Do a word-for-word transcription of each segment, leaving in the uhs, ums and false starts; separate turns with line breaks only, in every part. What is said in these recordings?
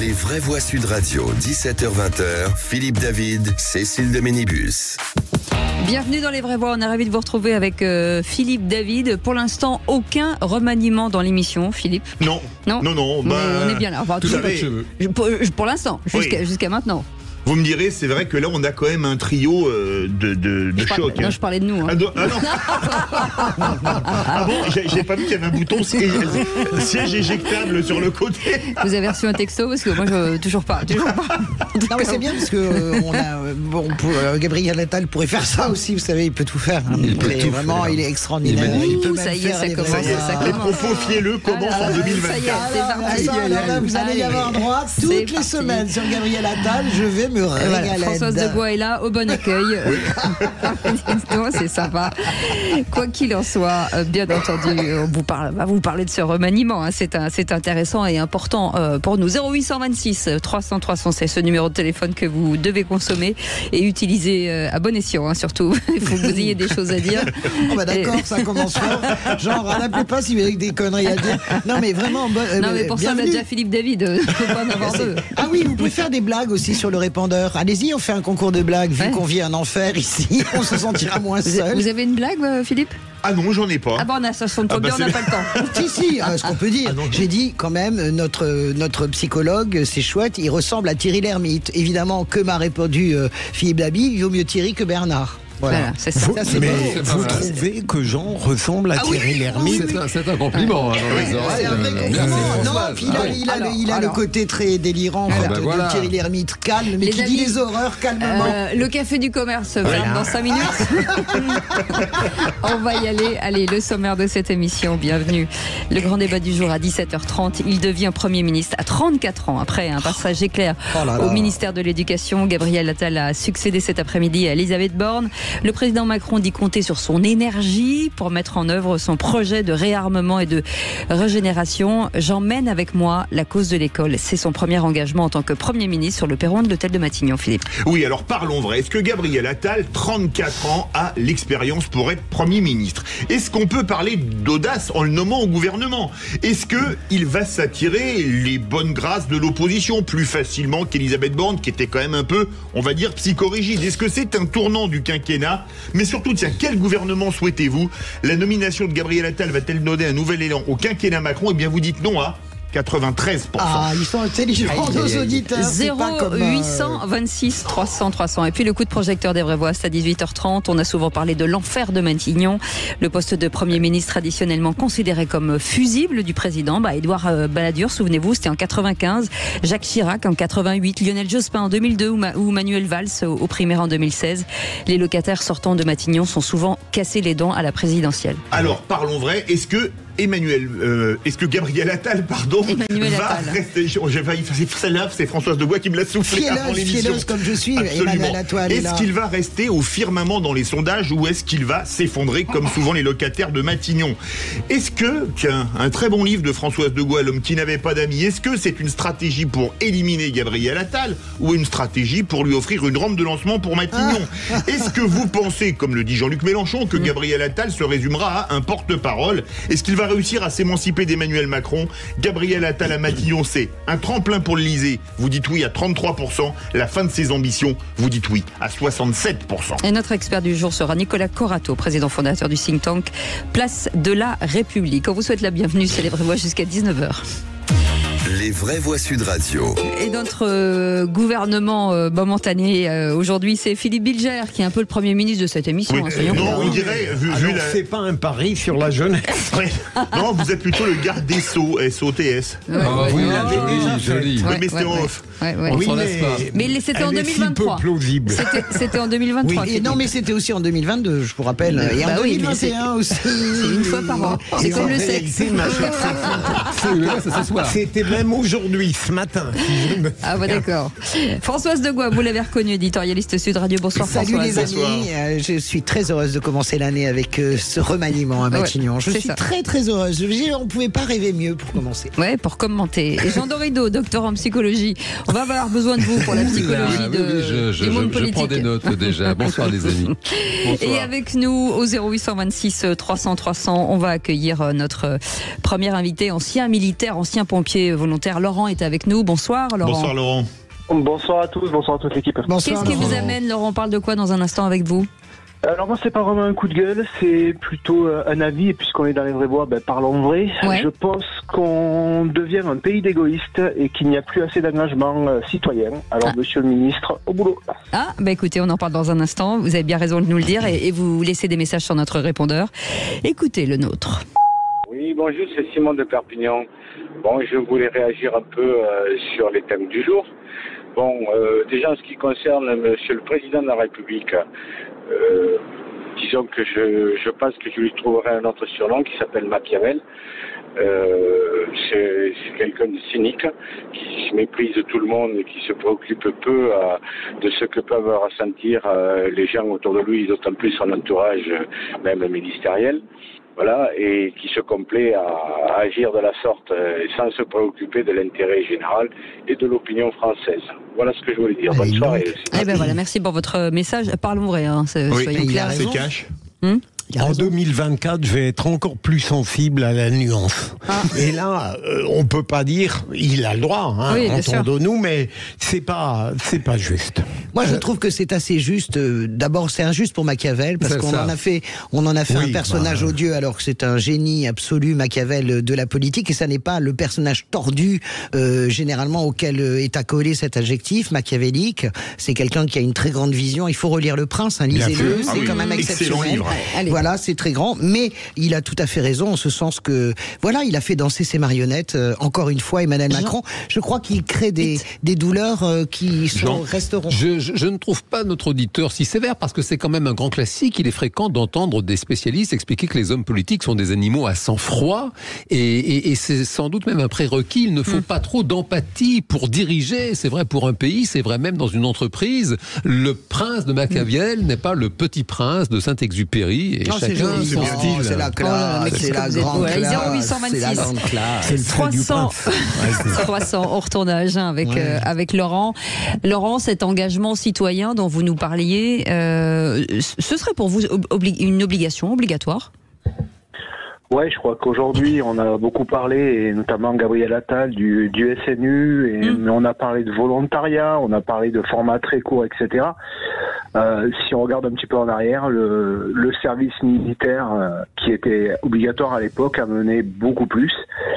Les vraies voix Sud Radio, dix-sept heures vingt, Philippe David, Cécile de Ménibus.
Bienvenue dans Les Vraies Voix, on est ravis de vous retrouver avec euh, Philippe David. Pour l'instant, aucun remaniement dans l'émission, Philippe.
Non, non, non. non
bah,
bah,
on est bien là. Enfin,
tout
tout
savez,
pour, pour l'instant, jusqu'à, oui. jusqu'à maintenant.
Vous me direz, c'est vrai que là, on a quand même un trio euh, de, de, de choc.
Hein. Non, je parlais de nous. Hein.
Ah, non, ah, non. Ah bon, j'ai, j'ai pas vu qu'il y avait un bouton siège, siège éjectable sur le côté.
Vous avez reçu un texto parce que moi, je, toujours pas. Toujours pas.
Non, mais c'est bien parce que euh, on a, bon, pour, euh, Gabriel Attal pourrait faire ça aussi. Vous savez, il peut tout faire. Hein. Il, peut tout vraiment, faire. Il est extraordinaire. Il, il peut même
ça y est,
faire
ça
les,
commence,
ça
ça
les
commence.
propos fielleux commencent ah, en deux mille vingt-quatre.
Ça y est, c'est parti.
Ah, ça, là, vous allez y avoir droit toutes les
parti.
semaines sur Gabriel Attal. Je vais me régaler.
Voilà, Françoise de Bois est là, au bon accueil. Non, c'est sympa. Quoi qu'il en soit, bien entendu, on vous parle, va vous parler de ce remaniement. Hein. C'est, un, c'est intéressant et important euh, pour nous. zéro huit deux six trois cents trois cents, c'est ce numéro de téléphone que vous devez consommer et utiliser euh, à bon escient, hein, surtout. Il faut que vous ayez des choses à dire.
Oh bah d'accord, et... ça commence fort. Genre, n'appelez pas si vous avez des conneries à dire. Non, mais vraiment. Euh,
non, mais pour
bienvenue.
Ça, on a déjà Philippe David. Il ne faut pas en avoir deux.
Ah oui, vous pouvez faire des blagues aussi sur le répondeur. Allez-y, on fait un concours de blagues. Vu ouais. qu'on vit un enfer ici, on se sentira moins seul.
Vous avez une blague, Philippe ?
Ah non, j'en ai pas.
Ah bon, on a ça sonne pas
ah bah
bien, on n'a pas le temps.
Si, si, euh, ce qu'on peut dire. Ah non, j'ai dit quand même, notre, notre psychologue, c'est chouette, il ressemble à Thierry Lhermitte. Évidemment, que m'a répondu euh, Philippe David, il vaut mieux Thierry que Bernard. Voilà, voilà c'est ça.
Vous,
ça c'est
mais
bon.
vous trouvez que Jean ressemble à ah Thierry
oui,
Lhermitte
oui, oui.
c'est, un, c'est un compliment. Ah, hein,
oui, c'est un vrai compliment. Non, puis il a, il a, alors, le, il a alors, le côté très délirant alors, de, bah voilà. de Thierry Lhermitte, calme, mais les qui amis, dit les horreurs calmement. Euh,
le café du commerce, voilà. Dans cinq minutes. On va y aller. Allez, le sommaire de cette émission, bienvenue. Le grand débat du jour à dix-sept heures trente. Il devient Premier ministre à trente-quatre ans. Après un passage éclair oh là là. au ministère de l'Éducation, Gabriel Attal a succédé cet après-midi à Elisabeth Borne. Le président Macron dit compter sur son énergie pour mettre en œuvre son projet de réarmement et de régénération. J'emmène avec moi la cause de l'école. C'est son premier engagement en tant que Premier ministre sur le perron de l'hôtel de Matignon, Philippe.
Oui, alors parlons vrai. Est-ce que Gabriel Attal, trente-quatre ans, a l'expérience pour être Premier ministre ? Est-ce qu'on peut parler d'audace en le nommant au gouvernement ? Est-ce qu'il va s'attirer les bonnes grâces de l'opposition plus facilement qu'Elisabeth Borne, qui était quand même un peu, on va dire, psychorigide ? Est-ce que c'est un tournant du quinquennat ? Mais surtout, tiens, quel gouvernement souhaitez-vous ? La nomination de Gabriel Attal va-t-elle donner un nouvel élan au quinquennat Macron ? Eh bien, vous dites non à quatre-vingt-treize pour cent.
Ah, ils sont intelligents, nos auditeurs.
zéro huit deux six trois cents trois cents. Et puis le coup de projecteur des vraies voix, c'est à dix-huit heures trente. On a souvent parlé de l'enfer de Matignon. Le poste de Premier ministre traditionnellement considéré comme fusible du président. Bah, Édouard euh, Balladur, souvenez-vous, c'était en quatre-vingt-quinze. Jacques Chirac en quatre-vingt-huit. Lionel Jospin en deux mille deux ou, Ma- ou Manuel Valls au, au primaire en deux mille seize. Les locataires sortant de Matignon sont souvent cassés les dents à la présidentielle.
Alors, parlons vrai. Est-ce que Emmanuel, euh, est-ce que Gabriel Attal, pardon,
Emmanuel
va
Attal.
rester... J'ai failli faire celle-là, c'est Françoise de Bois qui me l'a soufflé
fielleuse,
avant l'émission.
Fielleuse comme je suis, Emmanuel Attal.
Est-ce est qu'il va rester au firmament dans les sondages ou est-ce qu'il va s'effondrer comme souvent les locataires de Matignon ? Est-ce que, tiens, un très bon livre de Françoise de Bois, L'homme qui n'avait pas d'amis, est-ce que c'est une stratégie pour éliminer Gabriel Attal ou une stratégie pour lui offrir une rampe de lancement pour Matignon ? Est-ce que vous pensez, comme le dit Jean-Luc Mélenchon, que Gabriel Attal se résumera à un porte-parole ? Est-ce qu'il va réussir à s'émanciper d'Emmanuel Macron ? Gabriel Attal à Matignon, c'est un tremplin pour l'Élysée. Vous dites oui à trente-trois pour cent. La fin de ses ambitions, vous dites oui à soixante-sept pour cent.
Et notre expert du jour sera Nicolas Corato, président fondateur du think tank Place de la République. On vous souhaite la bienvenue, c'est Les Vraies Voix jusqu'à dix-neuf heures.
Les vraies voix Sud Radio.
Et notre euh, gouvernement euh, momentané euh, aujourd'hui, c'est Philippe Bilger qui est un peu le Premier ministre de cette émission.
Oui.
Hein,
non, on dirait. Vu,
Alors,
vu la...
c'est pas un pari sur la jeunesse.
Ouais. Non, vous êtes plutôt le garde des Sceaux, S O T S.
Ouais,
ah
ouais,
oui,
ouais,
joli, joli.
Ouais,
ouais,
mais c'était
ouais,
en off.
Ouais, ouais.
On
Oui,
s'en
mais,
laisse pas.
Mais c'était en
elle
deux
est
mille
si
vingt-trois.
peu plausible.
C'était, c'était en deux mille vingt-trois.
Oui, et non, mais c'était aussi en deux mille vingt-deux, je vous rappelle. Et
bah
en
oui,
deux mille vingt et un aussi.
C'est une fois par an. C'est
Et
comme
en
le
réalité,
sexe.
ma chère Cécile,
C'est ça s'asseoir.
c'était même aujourd'hui, ce matin. Si je me...
Ah bah d'accord. Françoise de Goua, vous l'avez reconnue, éditorialiste Sud Radio. Bonsoir
Salut
Françoise.
les amis, euh, je suis très heureuse de commencer l'année avec euh, ce remaniement à Matignon.
Ouais,
je
c'est
suis
ça.
très très heureuse. Je- On ne pouvait pas rêver mieux pour commencer.
Ouais, pour commenter. Et Jean Dorido, docteur en psychologie. On va avoir besoin de vous pour la psychologie
Là,
de,
oui, oui, je, je,
du monde
je, je
politique.
prends des notes déjà. Bonsoir les amis. Bonsoir.
Et avec nous au zéro huit cent vingt-six trois cents trois cents, on va accueillir notre premier invité, ancien militaire, ancien pompier volontaire. Laurent est avec nous. Bonsoir Laurent.
Bonsoir Laurent.
Bonsoir à tous, bonsoir à toute l'équipe.
Qu'est-ce qui vous amène, Laurent? On parle de quoi dans un instant avec vous?
Alors moi c'est pas vraiment un coup de gueule, c'est plutôt un avis, et puisqu'on est dans les vraies voies, ben, parlons vrai.
Ouais.
Je pense qu'on devient un pays d'égoïstes et qu'il n'y a plus assez d'engagement euh, citoyen. Alors ah. Monsieur le ministre, au boulot.
Ah bah écoutez, on en parle dans un instant, vous avez bien raison de nous le dire, et, et vous laissez des messages sur notre répondeur. Écoutez le nôtre.
Oui, bonjour, c'est Simon de Perpignan. Bon, je voulais réagir un peu euh, sur les thèmes du jour. Bon, euh, déjà en ce qui concerne Monsieur le Président de la République, euh, disons que je, je pense que je lui trouverai un autre surnom qui s'appelle Machiavel. Euh, c'est, c'est quelqu'un de cynique qui méprise tout le monde et qui se préoccupe peu euh, de ce que peuvent ressentir euh, les gens autour de lui, d'autant plus son entourage, même ministériel. Voilà, et qui se complaît à, à agir de la sorte euh, sans se préoccuper de l'intérêt général et de l'opinion française. Voilà ce que je voulais dire. Bonne
et
soirée.
Donc, eh ben voilà, merci pour votre message. Parlons vrai, hein,
Oui,
soyons clairs.
c'est cash.
Hum
En deux mille vingt-quatre, je vais être encore plus sensible à la nuance.
Ah.
Et là, euh, on peut pas dire, il a le droit, hein,
Oui, bien sûr.
entendons-nous, mais c'est pas, c'est pas juste.
Moi, je trouve que c'est assez juste. Euh, D'abord, c'est injuste pour Machiavel parce
C'est
qu'on
ça.
en a fait, on en a fait
Oui,
un personnage
bah,
odieux alors que c'est un génie absolu, Machiavel, de la politique, et ça n'est pas le personnage tordu euh, généralement auquel est accolé cet adjectif machiavélique. C'est quelqu'un qui a une très grande vision. Il faut relire Le Prince, hein,
Bien
lisez-le,
sûr.
c'est
Ah oui,
quand même
excellent
exceptionnel.
livre.
Allez.
Voilà, c'est très grand, mais il a tout à fait raison en ce sens que, voilà, il a fait danser ses marionnettes. Euh, encore une fois, Emmanuel
Jean-
Macron. Je crois qu'il crée des, des douleurs euh, qui sont,
Jean,
resteront.
Je, je, je ne trouve pas notre auditeur si sévère parce que c'est quand même un grand classique. Il est fréquent d'entendre des spécialistes expliquer que les hommes politiques sont des animaux à sang froid et, et, et c'est sans doute même un prérequis. Il ne faut
Mm.
pas trop d'empathie pour diriger. C'est vrai pour un pays, c'est vrai même dans une entreprise. Le prince de Machiavel mm. n'est pas le petit prince de Saint-Exupéry et
Non, c'est
chacun
joli,
son
oh,
style.
c'est la
Oh là là, mais
classe,
qu'est-ce
c'est
que
la
vous êtes
grande
beau. Allez,
classe.
zéro huit cent vingt-six.
C'est la grande classe.
C'est le trait du
trois cents.
prince. Ouais, c'est-
trois cents, on retourne à Agen avec,
Ouais.
euh, avec Laurent. Laurent, cet engagement citoyen dont vous nous parliez, euh, ce serait pour vous obli- une obligation obligatoire?
Ouais, je crois qu'aujourd'hui, on a beaucoup parlé, et notamment Gabriel Attal, du, du S N U, et
Mm.
on a parlé de volontariat, on a parlé de formats très courts, et cetera. Euh, si on regarde un petit peu en arrière, le, le service militaire euh, qui était obligatoire à l'époque a mené beaucoup plus.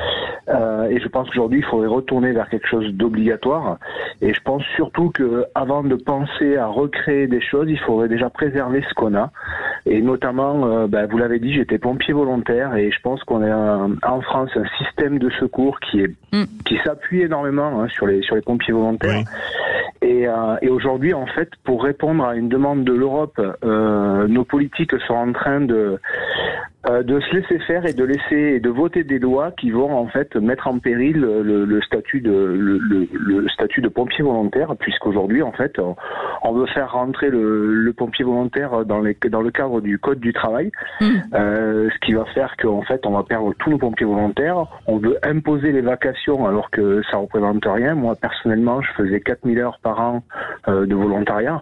Euh, et je pense qu'aujourd'hui, il faudrait retourner vers quelque chose d'obligatoire. Et je pense surtout que, avant de penser à recréer des choses, il faudrait déjà préserver ce qu'on a. Et notamment, euh, ben, vous l'avez dit, j'étais pompier volontaire, et je pense qu'on a un, en France un système de secours qui est
Mm.
qui s'appuie énormément hein, sur les sur les pompiers volontaires.
Oui.
Et, euh, et aujourd'hui, en fait, pour répondre à une demande de l'Europe, euh, nos politiques sont en train de euh, de se laisser faire et de laisser et de voter des lois qui vont en fait mettre en péril le, le statut de le, le, le statut de pompier volontaire, puisqu'aujourd'hui, en fait, on, on veut faire rentrer le, le pompier volontaire dans les dans le cadre du code du travail,
Mmh.
euh, ce qui va faire qu'en fait, on va perdre tous nos pompiers volontaires. On veut imposer les vacations alors que ça représente rien. Moi, personnellement, je faisais quatre mille heures par an euh, de volontariat.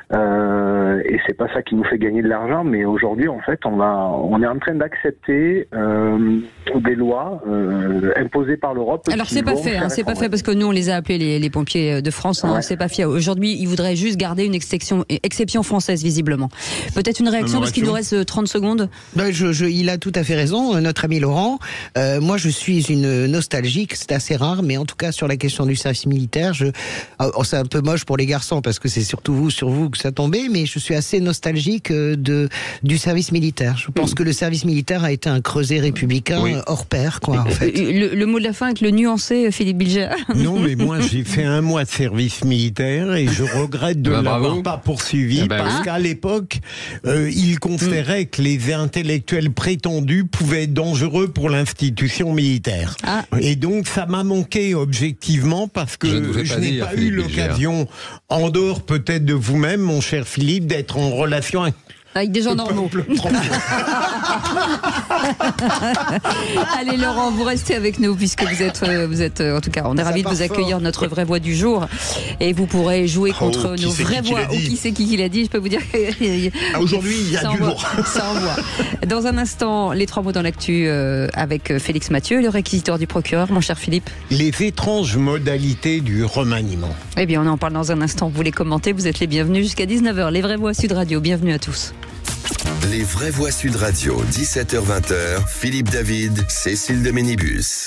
Euh, et c'est pas ça qui nous fait gagner de l'argent, mais aujourd'hui, en fait, on va, on est en train d'accepter euh, des lois euh, imposées par l'Europe.
Alors
qui
c'est pas
vont
fait, hein,
faire
c'est pas
être-
fait parce que nous on les a appelés les, les pompiers de France, hein,
Ouais.
c'est pas fait. Aujourd'hui, ils voudraient juste garder une exception, exception française visiblement. Peut-être une réaction parce qu'il nous reste trente secondes.
Ben, je, je, il a tout à fait raison, notre ami Laurent. Euh, moi, je suis une nostalgique, c'est assez rare, mais en tout cas sur la question du service militaire, je, oh, c'est un peu moche pour les garçons parce que c'est surtout vous, sur vous que ça tombait, mais je suis assez nostalgique euh, de du service militaire. Je pense que le service militaire a été un creuset républicain
Oui.
euh, hors pair, quoi, en fait.
Le, le mot de la fin avec le nuancé, Philippe Bilger.
Non, mais moi, j'ai fait un mois de service militaire et je regrette de
Bah,
ne
bravo.
l'avoir pas poursuivi
Eh ben
parce
oui.
qu'à l'époque, euh, il considérait que les intellectuels prétendus pouvaient être dangereux pour l'institution militaire.
Ah.
Et donc, ça m'a manqué objectivement parce que
Je ne vous ai
je
pas
n'ai
dire,
pas eu
Philippe Bilger.
l'occasion, en dehors peut-être de vous-même, mon cher Philippe, d'être en relation avec
Avec des gens normaux. Allez Laurent, vous restez avec nous puisque vous êtes, vous êtes en tout cas, on est ravis de vous accueillir, fort. Notre vraie voix du jour. Et vous pourrez jouer contre oh, nos vraies voix. Ou qui c'est qui, qui l'a dit, je peux vous dire.
Ah, aujourd'hui, il y a
ça
du
envoie,
lourd.
Ça envoie. Dans un instant, les trois mots dans l'actu euh, avec Félix Mathieu, le réquisitoire du procureur, mon cher Philippe.
Les étranges modalités du remaniement.
Eh bien, on en parle dans un instant. Vous les commentez, vous êtes les bienvenus jusqu'à dix-neuf heures. Les vraies voix Sud Radio, bienvenue à tous.
Les vraies voix Sud Radio, dix-sept heures vingt, Philippe David, Cécile de Ménibus.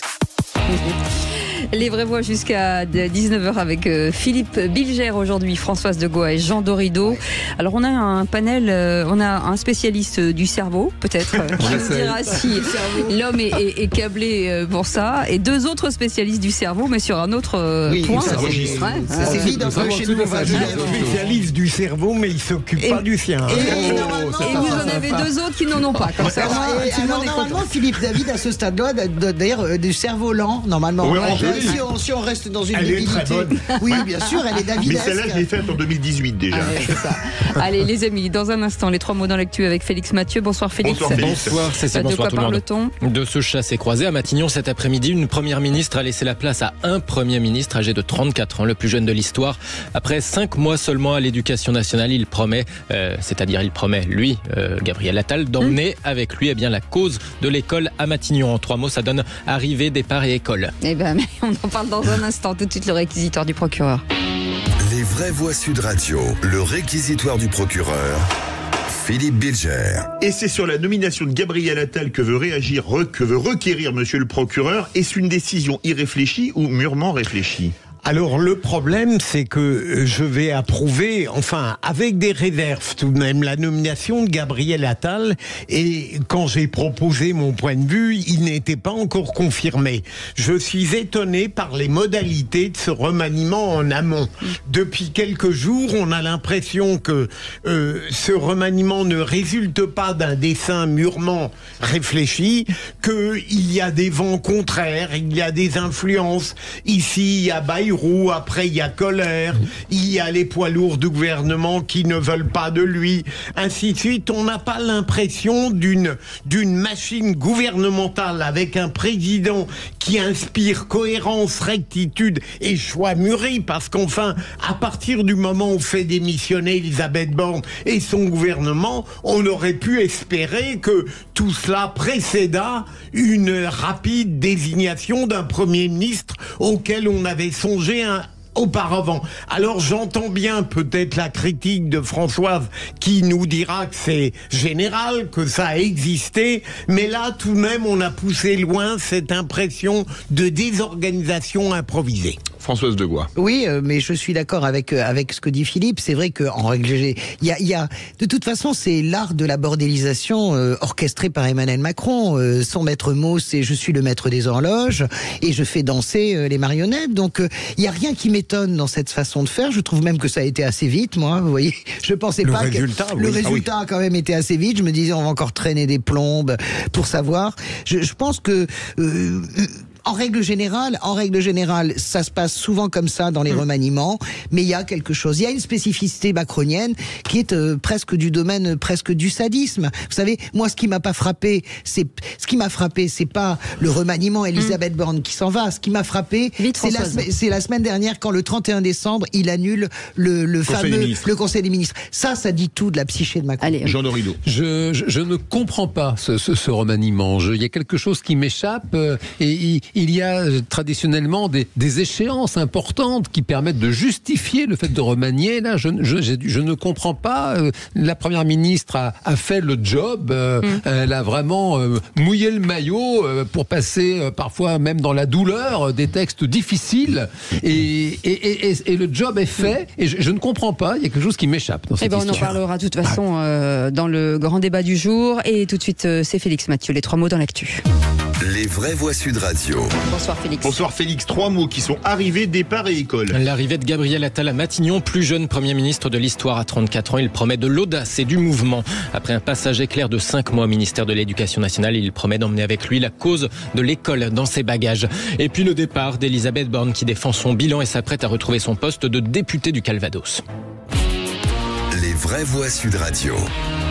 Les vraies voix jusqu'à dix-neuf heures avec Philippe Bilger aujourd'hui, Françoise de Goa et Jean Dorido. Alors on a un panel, on a un spécialiste du cerveau, peut-être, qui nous dira si l'homme est, est, est câblé pour ça, et deux autres spécialistes du cerveau, mais sur un autre oui, point.
Ça, c'est ouais, c'est vide un peu chez nous.
Un spécialiste du cerveau, mais il ne s'occupe pas du sien.
Et, et, oh, et vous en avez deux autres qui n'en ont pas. Comme ça,
et, alors, normalement, Philippe David, à ce stade-là, d'ailleurs, du cerveau lent, normalement.
Oui,
Si on, si on reste dans une
elle
débilité.
Est très bonne.
Oui, bien sûr, elle est davidesque.
Mais celle-là, je l'ai faite en deux mille dix-huit déjà.
Ah, ouais, c'est ça. Allez, les amis, dans un instant, les trois mots dans l'actu avec Félix Mathieu. Bonsoir Félix.
Bonsoir Félix.
Bonsoir Cécile,
de
bonsoir
quoi
tout le monde.
parle-t-on ?
De ce chassé-croisé à Matignon cet après-midi, une première ministre a laissé la place à un premier ministre âgé de trente-quatre ans, le plus jeune de l'histoire. Après cinq mois seulement à l'éducation nationale, il promet, euh, c'est-à-dire il promet, lui, euh, Gabriel Attal, d'emmener mmh. avec lui eh bien, la cause de l'école à Matignon. En trois mots, ça donne arrivée, départ et école.
Eh ben, on en parle dans un instant. Tout de suite, le réquisitoire du procureur.
Les vraies voix Sud Radio, le réquisitoire du procureur. Philippe Bilger.
Et c'est sur la nomination de Gabriel Attal que veut réagir, que veut requérir monsieur le procureur. Est-ce une décision irréfléchie ou mûrement réfléchie ?
Alors le problème, c'est que je vais approuver, enfin avec des réserves tout de même, la nomination de Gabriel Attal. Et quand j'ai proposé mon point de vue, il n'était pas encore confirmé. Je suis étonné par les modalités de ce remaniement en amont. Depuis quelques jours, on a l'impression que euh, ce remaniement ne résulte pas d'un dessein mûrement réfléchi, qu'il y a des vents contraires, il y a des influences. Ici, il y a Bayrou. Après, il y a colère, il y a les poids lourds du gouvernement qui ne veulent pas de lui, ainsi de suite. On n'a pas l'impression d'une d'une machine gouvernementale avec un président qui inspire cohérence, rectitude et choix mûri, parce qu'enfin, à partir du moment où fait démissionner Elisabeth Borne et son gouvernement, on aurait pu espérer que tout cela précéda une rapide désignation d'un Premier ministre auquel on avait songé un auparavant. Alors j'entends bien peut-être la critique de Françoise qui nous dira que c'est général, que ça a existé, mais là tout de même on a poussé loin cette impression de désorganisation improvisée.
Françoise de Goa.
Oui, euh, mais je suis d'accord avec euh, avec ce que dit Philippe. C'est vrai qu'en règle générale, il y a, y a de toute façon c'est l'art de la bordélisation euh, orchestré par Emmanuel Macron. Euh, son maître mot, c'est je suis le maître des horloges et je fais danser euh, les marionnettes. Donc il euh, y a rien qui m'étonne dans cette façon de faire. Je trouve même que ça a été assez vite, moi. Vous voyez, je pensais
le
pas
résultat,
que
oui.
le résultat
ah oui.
a quand même été assez vite. Je me disais on va encore traîner des plombes pour savoir. Je, je pense que euh, En règle générale, en règle générale, ça se passe souvent comme ça dans les mmh. remaniements, mais il y a quelque chose. Il y a une spécificité macronienne qui est euh, presque du domaine, euh, presque du sadisme. Vous savez, moi, ce qui m'a pas frappé, c'est ce qui m'a frappé, c'est pas le remaniement Elisabeth mmh. Borne qui s'en va. Ce qui m'a frappé, c'est la, c'est la semaine dernière quand le trente et un décembre, il annule le, le fameux le Conseil des ministres. Ça, ça dit tout de la psyché de Macron.
Allez, Jean Dorido.
Je, je, je ne comprends pas ce, ce, ce remaniement. Je, il y a quelque chose qui m'échappe euh, et il, il y a euh, traditionnellement des, des échéances importantes qui permettent de justifier le fait de remanier. Là, je, je, je, je ne comprends pas. Euh, la première ministre a, a fait le job. Euh, mmh. Elle a vraiment euh, mouillé le maillot euh, pour passer euh, parfois même dans la douleur euh, des textes difficiles. Et, et, et, et, et le job est fait. Et je, je ne comprends pas. Il y a quelque chose qui m'échappe dans cette
eh ben,
histoire.
On en parlera de toute façon euh, dans le grand débat du jour. Et tout de suite, euh, c'est Félix Mathieu. Les trois mots dans l'actu.
Les vraies voix Sud Radio.
Bonsoir Félix.
Bonsoir Félix. Trois mots qui sont arrivés, départ et école.
L'arrivée de Gabriel Attal à Matignon, plus jeune Premier ministre de l'histoire à trente-quatre ans. Il promet de l'audace et du mouvement. Après un passage éclair de cinq mois au ministère de l'Éducation nationale, il promet d'emmener avec lui la cause de l'école dans ses bagages. Et puis le départ d'Elisabeth Borne qui défend son bilan et s'apprête à retrouver son poste de députée du Calvados.
Les vraies voix Sud Radio.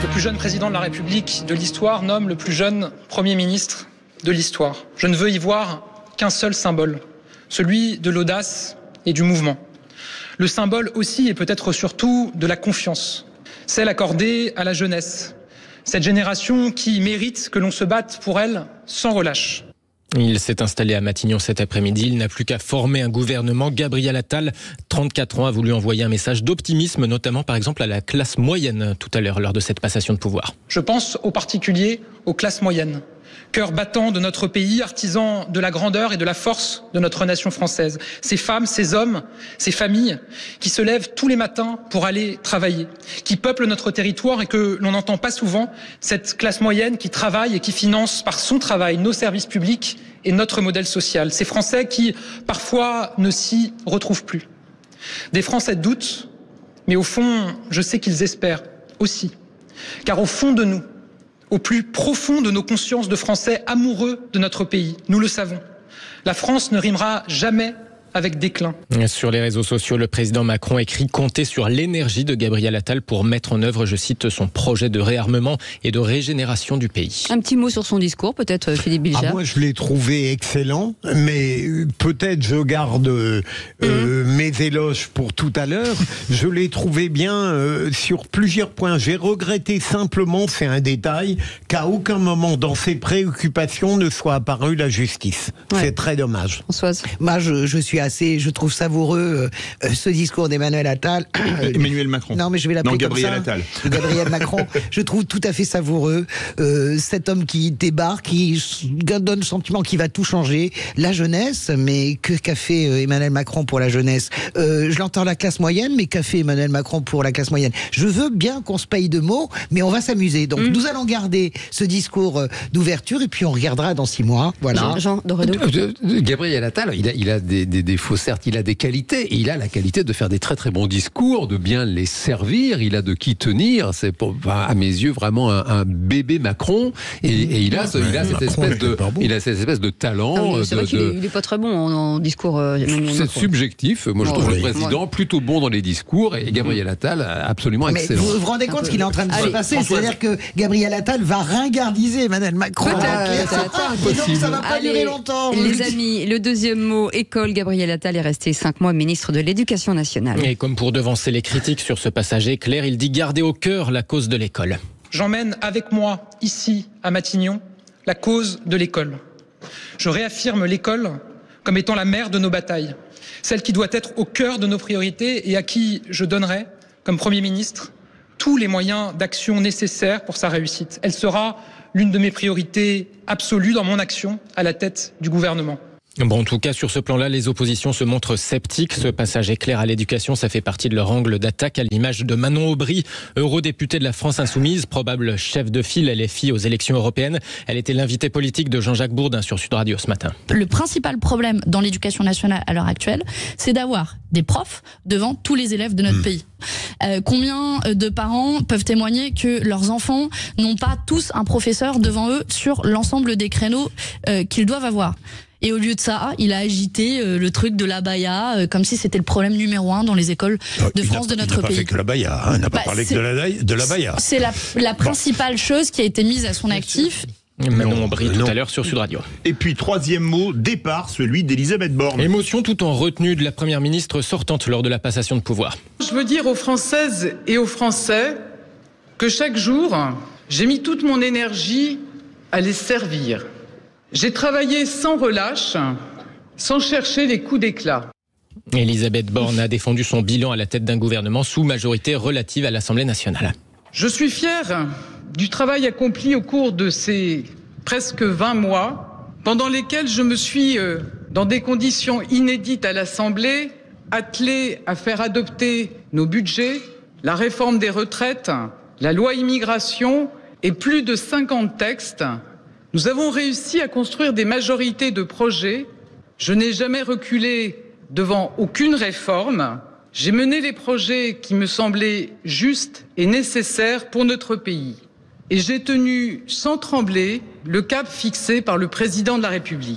Le plus jeune président de la République de l'histoire nomme le plus jeune Premier ministre de l'histoire. Je ne veux y voir qu'un seul symbole, celui de l'audace et du mouvement. Le symbole aussi et peut-être surtout de la confiance, celle accordée à la jeunesse, cette génération qui mérite que l'on se batte pour elle sans relâche.
Il s'est installé à Matignon cet après-midi. Il n'a plus qu'à former un gouvernement. Gabriel Attal, trente-quatre ans, a voulu envoyer un message d'optimisme, notamment par exemple à la classe moyenne tout à l'heure lors de cette passation de pouvoir.
Je pense aux particuliers, aux classes moyennes, cœur battant de notre pays, artisans de la grandeur et de la force de notre nation française. Ces femmes, ces hommes, ces familles qui se lèvent tous les matins pour aller travailler, qui peuplent notre territoire et que l'on n'entend pas souvent, cette classe moyenne qui travaille et qui finance par son travail nos services publics et notre modèle social. Ces Français qui, parfois, ne s'y retrouvent plus. Des Français doutent, mais au fond, je sais qu'ils espèrent aussi. Car au fond de nous, au plus profond de nos consciences de Français amoureux de notre pays, nous le savons, la France ne rimera jamais avec déclin.
Sur les réseaux sociaux, le président Macron écrit compter sur l'énergie de Gabriel Attal pour mettre en œuvre, je cite, son projet de réarmement et de régénération du pays.
Un petit mot sur son discours, peut-être, Philippe Bilger.
Ah, moi, je l'ai trouvé excellent, mais peut-être je garde euh, mmh. mes éloges pour tout à l'heure. Je l'ai trouvé bien euh, sur plusieurs points. J'ai regretté simplement, c'est un détail, qu'à aucun moment dans ses préoccupations ne soit apparue la justice. Ouais. C'est très dommage.
Françoise.
Moi, je, je suis assez, je trouve savoureux euh, ce discours d'Emmanuel Attal.
Emmanuel Macron.
Non, mais je vais l'appeler comme
Gabriel
ça.
Attal.
Gabriel Macron. Je trouve tout à fait savoureux euh, cet homme qui débarque, qui donne le sentiment qu'il va tout changer. La jeunesse, mais que qu'a fait euh, Emmanuel Macron pour la jeunesse euh, Je l'entends la classe moyenne, mais qu'a fait Emmanuel Macron pour la classe moyenne Je veux bien qu'on se paye de mots, mais on va s'amuser. Donc mmh. nous allons garder ce discours euh, d'ouverture et puis on regardera dans six mois. Voilà.
Jean, Jean
Gabriel Attal, il a, il a des, des défauts, certes, il a des qualités, et il a la qualité de faire des très très bons discours, de bien les servir, il a de qui tenir, c'est pour, à mes yeux vraiment un, un bébé Macron, et, et il a, ce, il a cette espèce de, bon. il a cette espèce de talent.
Ah oui, c'est
de,
vrai qu'il
de...
est, il est pas très bon en, en discours. Euh,
c'est subjectif. Moi, je oh, trouve oui. le président ouais. plutôt bon dans les discours, et Gabriel Attal absolument
mais
excellent.
Vous vous rendez compte ce qu'il est en train de se passer, c'est-à-dire que Gabriel Attal va ringardiser Emmanuel Macron.
Peut-être,
ah, donc ça va pas
Allez,
durer longtemps.
Les amis, le deuxième mot, école. Gabriel Attal est resté cinq mois ministre de l'Éducation nationale.
Et comme pour devancer les critiques sur ce passage éclair, il dit garder au cœur la cause de l'école.
J'emmène avec moi, ici, à Matignon, la cause de l'école. Je réaffirme l'école comme étant la mère de nos batailles, celle qui doit être au cœur de nos priorités et à qui je donnerai, comme Premier ministre, tous les moyens d'action nécessaires pour sa réussite. Elle sera l'une de mes priorités absolues dans mon action à la tête du gouvernement.
Bon, en tout cas, sur ce plan-là, les oppositions se montrent sceptiques. Ce passage éclair à l'éducation, ça fait partie de leur angle d'attaque, à l'image de Manon Aubry, eurodéputée de la France Insoumise, probable chef de file L F I aux élections européennes. Elle était l'invitée politique de Jean-Jacques Bourdin sur Sud Radio ce matin.
Le principal problème dans l'éducation nationale à l'heure actuelle, c'est d'avoir des profs devant tous les élèves de notre mmh. pays. Euh, combien de parents peuvent témoigner que leurs enfants n'ont pas tous un professeur devant eux sur l'ensemble des créneaux euh, qu'ils doivent avoir ? Et au lieu de ça, il a agité euh, le truc de l'abaya, euh, comme si c'était le problème numéro un dans les écoles de
il
France de notre pays.
Il n'a pas fait que l'abaya, hein, il n'a pas
bah,
parlé que de la, de l'abaya.
C'est la, la principale bon. chose qui a été mise à son actif.
Manon Aubry tout à l'heure sur Sud Radio.
Et puis troisième mot, départ, celui d'Elisabeth Borne.
Émotion tout en retenue de la première ministre sortante lors de la passation de pouvoir.
Je veux dire aux Françaises et aux Français que chaque jour, j'ai mis toute mon énergie à les servir. J'ai travaillé sans relâche, sans chercher les coups d'éclat.
Elisabeth Borne a défendu son bilan à la tête d'un gouvernement sous majorité relative à l'Assemblée nationale.
Je suis fière du travail accompli au cours de ces presque vingt mois, pendant lesquels je me suis, euh, dans des conditions inédites à l'Assemblée, attelée à faire adopter nos budgets, la réforme des retraites, la loi immigration et plus de cinquante textes. Nous avons réussi à construire des majorités de projets. Je n'ai jamais reculé devant aucune réforme. J'ai mené les projets qui me semblaient justes et nécessaires pour notre pays. Et j'ai tenu sans trembler le cap fixé par le président de la République.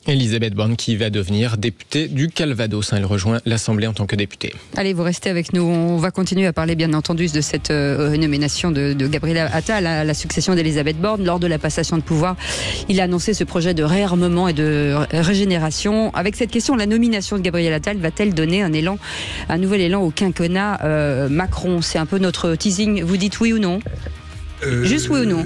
Elisabeth Borne qui va devenir députée du Calvados. Elle rejoint l'Assemblée en tant que députée.
Allez, vous restez avec nous. On va continuer à parler bien entendu de cette euh, nomination de, de Gabriel Attal à la succession d'Elisabeth Borne. Lors de la passation de pouvoir, il a annoncé ce projet de réarmement et de régénération. Avec cette question, la nomination de Gabriel Attal va-t-elle donner un élan, un nouvel élan au quinquennat euh, Macron? C'est un peu notre teasing. Vous dites oui ou non? euh... Juste oui ou non?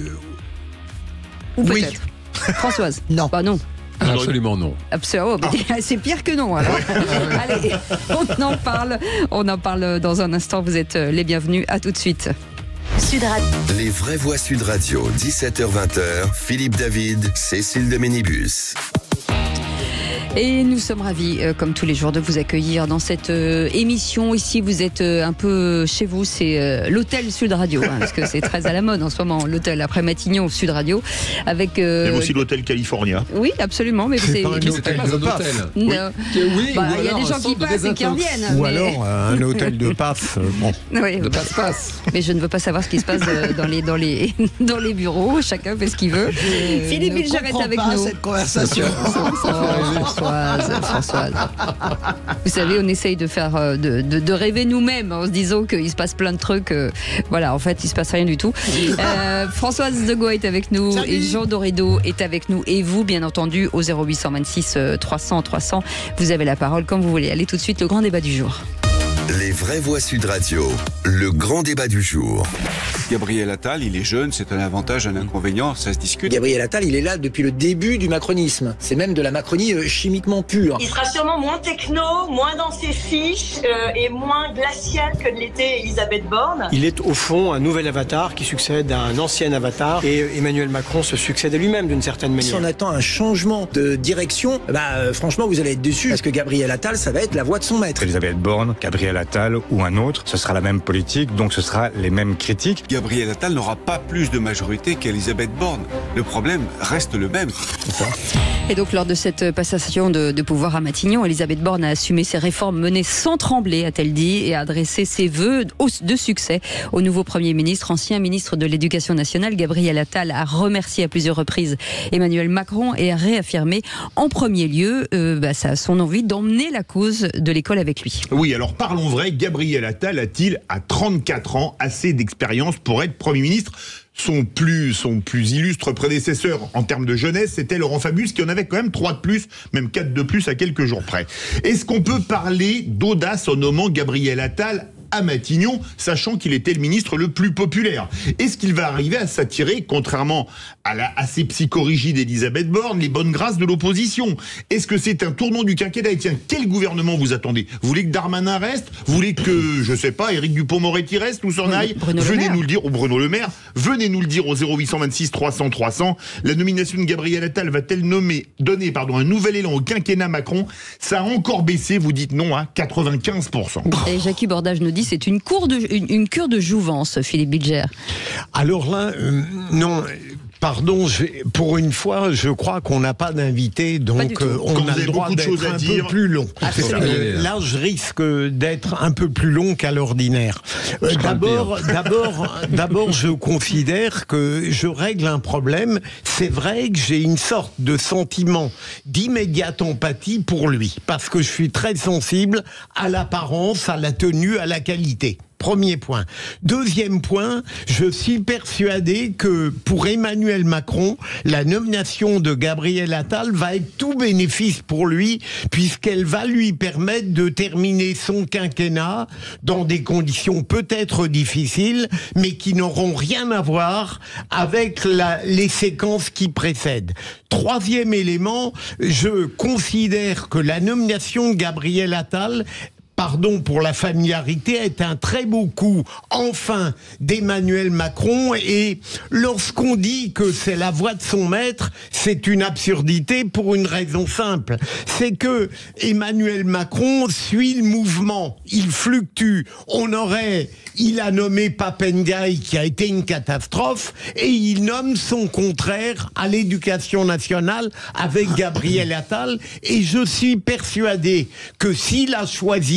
Ou
oui.
Peut-être Françoise?
Non.
Bah non.
Absolument non.
Absolument. Ah. C'est pire que non. Alors. Allez, on en parle. On en parle dans un instant. Vous êtes les bienvenus. À tout de suite.
Sud Radio. Les vraies voix Sud Radio, dix-sept heures vingt, Philippe David, Cécile de Ménibus.
Et nous sommes ravis, euh, comme tous les jours, de vous accueillir dans cette euh, émission. Ici, vous êtes euh, un peu chez vous, c'est euh, l'hôtel Sud Radio, hein, parce que c'est très à la mode en ce moment, l'hôtel après Matignon Sud Radio. Avec, euh...
Il y a aussi l'hôtel California.
Oui, absolument, mais c'est...
Pas un hôtel, un hôtel.
Non.
Oui, oui,
bah, il y a des gens qui passent et qui reviennent.
Ou
mais...
alors euh, un hôtel de passe. Euh, bon.
Oui,
de passe-passe.
Mais je ne veux pas savoir ce qui se passe euh, dans, les, dans, les, dans les bureaux. Chacun fait ce qu'il veut. Je Philippe Bilger est avec
pas
nous.
Cette conversation.
Françoise, Françoise. Vous savez, on essaye de faire, de, de, de rêver nous-mêmes en se disant qu'il se passe plein de trucs. Euh, voilà, en fait, il se passe rien du tout. Euh, Françoise de Gaulle est avec nous. Salut. Et Jean Dorido est avec nous. Et vous, bien entendu, au zéro huit vingt-six trois cents trois cents. Vous avez la parole quand vous voulez. Allez tout de suite, le grand débat du jour.
Les vraies voix Sud Radio, le grand débat du jour.
Gabriel Attal, il est jeune, c'est un avantage, un inconvénient, ça se discute.
Gabriel Attal, il est là depuis le début du macronisme. C'est même de la Macronie euh, chimiquement pure.
Il sera sûrement moins techno, moins dans ses fiches euh, et moins glacial que de l'était Elisabeth Borne.
Il est au fond un nouvel avatar qui succède à un ancien avatar et Emmanuel Macron se succède à lui-même d'une certaine manière.
Si on attend un changement de direction, bah euh, franchement vous allez être déçus parce que Gabriel Attal, ça va être la voix de son maître.
Elisabeth Borne, Gabriel Attal ou un autre, ce sera la même politique, donc ce sera les mêmes critiques.
Gabriel Attal n'aura pas plus de majorité qu'Elisabeth Borne. Le problème reste le même.
Et donc, lors de cette passation de, de pouvoir à Matignon, Elisabeth Borne a assumé ses réformes menées sans trembler, a-t-elle dit, et a adressé ses vœux de succès au nouveau Premier ministre. Ancien ministre de l'Éducation nationale, Gabriel Attal a remercié à plusieurs reprises Emmanuel Macron et a réaffirmé en premier lieu euh, bah, ça, son envie d'emmener la cause de l'école avec lui.
Oui, alors parlons vrai, Gabriel Attal a-t-il, à trente-quatre ans, assez d'expérience pour être Premier ministre ? Son plus, son plus illustre prédécesseur en termes de jeunesse, c'était Laurent Fabius, qui en avait quand même trois de plus, même quatre de plus à quelques jours près. Est-ce qu'on peut parler d'audace en nommant Gabriel Attal à Matignon, sachant qu'il était le ministre le plus populaire? Est-ce qu'il va arriver à s'attirer, contrairement à la assez psychorigide Elisabeth Borne, les bonnes grâces de l'opposition? Est-ce que c'est un tournant du quinquennat? Et tiens, quel gouvernement vous attendez? Vous voulez que Darmanin reste? Vous voulez que, je sais pas, Éric Dupond-Moretti reste ou s'en aille?
Bruno
Venez nous le dire, ou Bruno Le Maire, venez nous le dire au zéro huit vingt-six trois cents trois cents. La nomination de Gabriel Attal va-t-elle nommer, donner pardon, un nouvel élan au quinquennat Macron? Ça a encore baissé, vous dites non, à quatre-vingt-quinze pour cent.
Et Jackie Bordage nous dit c'est une, cour de, une, une cure de jouvence, Philippe Bilger.
Alors là, euh, non... Pardon, je, pour une fois, je crois qu'on n'a pas d'invité, donc euh, on
Quand
a le droit d'être un peu plus long. Euh, là, je risque d'être un peu plus long qu'à l'ordinaire. Euh, d'abord, d'abord, d'abord, je considère que je règle un problème. C'est vrai que j'ai une sorte de sentiment d'immédiate empathie pour lui, parce que je suis très sensible à l'apparence, à la tenue, à la qualité. Premier point. Deuxième point, je suis persuadé que pour Emmanuel Macron, la nomination de Gabriel Attal va être tout bénéfice pour lui, puisqu'elle va lui permettre de terminer son quinquennat dans des conditions peut-être difficiles, mais qui n'auront rien à voir avec la, les séquences qui précèdent. Troisième élément, je considère que la nomination de Gabriel Attal, pardon pour la familiarité, est un très beau coup, enfin, d'Emmanuel Macron. Et lorsqu'on dit que c'est la voix de son maître, c'est une absurdité pour une raison simple. C'est que Emmanuel Macron suit le mouvement, il fluctue. On aurait, il a nommé Pape Ndiaye, qui a été une catastrophe, et il nomme son contraire à l'éducation nationale avec Gabriel Attal. Et je suis persuadé que s'il a choisi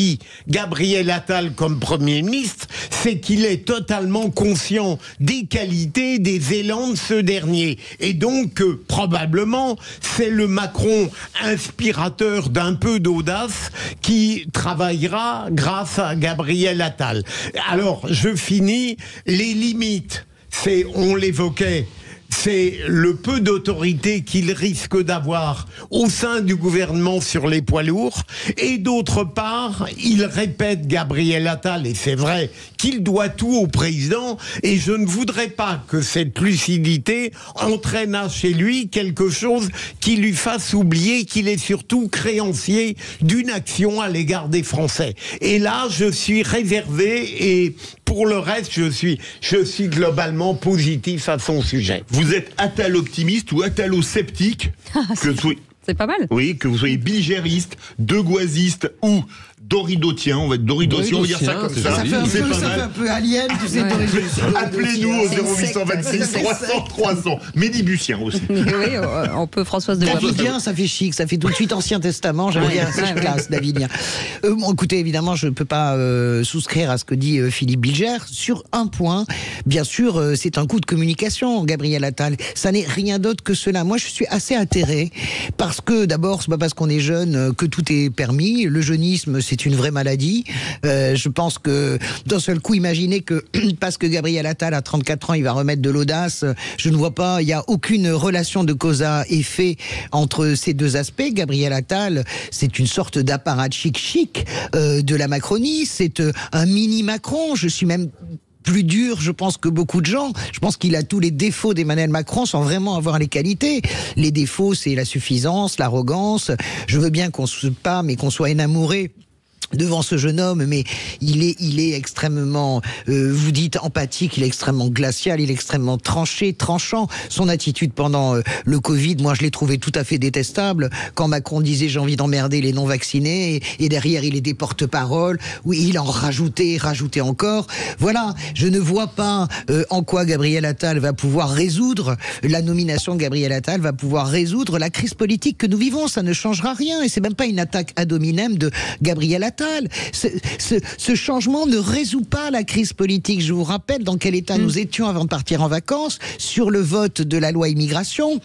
choisi Gabriel Attal comme Premier ministre, c'est qu'il est totalement conscient des qualités, des élans de ce dernier. Et donc, euh, probablement, c'est le Macron inspirateur d'un peu d'audace qui travaillera grâce à Gabriel Attal. Alors, je finis. Les limites, c'est, on l'évoquait, c'est le peu d'autorité qu'il risque d'avoir au sein du gouvernement sur les poids lourds. Et d'autre part, il répète, Gabriel Attal, et c'est vrai, qu'il doit tout au président. Et je ne voudrais pas que cette lucidité entraîne chez lui quelque chose qui lui fasse oublier qu'il est surtout créancier d'une action à l'égard des Français. Et là, je suis réservé et pour le reste, je suis, je suis globalement positif à son sujet.
Vous êtes Attal-optimiste ou Attalo-sceptique que soyez...
C'est pas mal.
Oui, que vous soyez bilgériste, degoisiste ou doridotien, on va être doridotien, on va dire ça comme ça.
Ça fait un, peu, ça fait un peu alien, tu sais,
Appelez-nous au zéro huit cent vingt-six trois cents trois cents. Médibusien aussi.
Oui, on peut Françoise de
Davidien, ça fait chic, ça fait tout de suite Ancien Testament, j'aime bien, c'est classe, Davidien. Euh, bon, écoutez, évidemment, je ne peux pas euh, souscrire à ce que dit euh, Philippe Bilger. Sur un point, bien sûr, euh, c'est un coup de communication, Gabriel Attal. Ça n'est rien d'autre que cela. Moi, je suis assez atterré parce que, d'abord, c'est pas parce qu'on est jeune euh, que tout est permis. Le jeunisme, c'est une vraie maladie. Euh, je pense que d'un seul coup, imaginez que parce que Gabriel Attal a trente-quatre ans, il va remettre de l'audace. Je ne vois pas, il n'y a aucune relation de cause à effet entre ces deux aspects. Gabriel Attal, c'est une sorte d'apparatchik chic euh, de la Macronie. C'est euh, un mini Macron. Je suis même plus dur, je pense, que beaucoup de gens. Je pense qu'il a tous les défauts d'Emmanuel Macron sans vraiment avoir les qualités. Les défauts, c'est la suffisance, l'arrogance. Je veux bien qu'on se pas, mais qu'on soit énamouré devant ce jeune homme, mais il est, il est extrêmement, euh, vous dites empathique, il est extrêmement glacial, il est extrêmement tranché, tranchant. Son attitude pendant euh, le Covid, moi je l'ai trouvé tout à fait détestable. Quand Macron disait j'ai envie d'emmerder les non-vaccinés, et, et derrière il est des porte-paroles, oui, il en rajoutait, rajoutait encore. Voilà, je ne vois pas euh, en quoi Gabriel Attal va pouvoir résoudre, la nomination de Gabriel Attal va pouvoir résoudre la crise politique que nous vivons. Ça ne changera rien, et c'est même pas une attaque ad hominem de Gabriel Attal. Ce, ce, ce changement ne résout pas la crise politique. Je vous rappelle dans quel état mmh. nous étions avant de partir en vacances sur le vote de la loi immigration.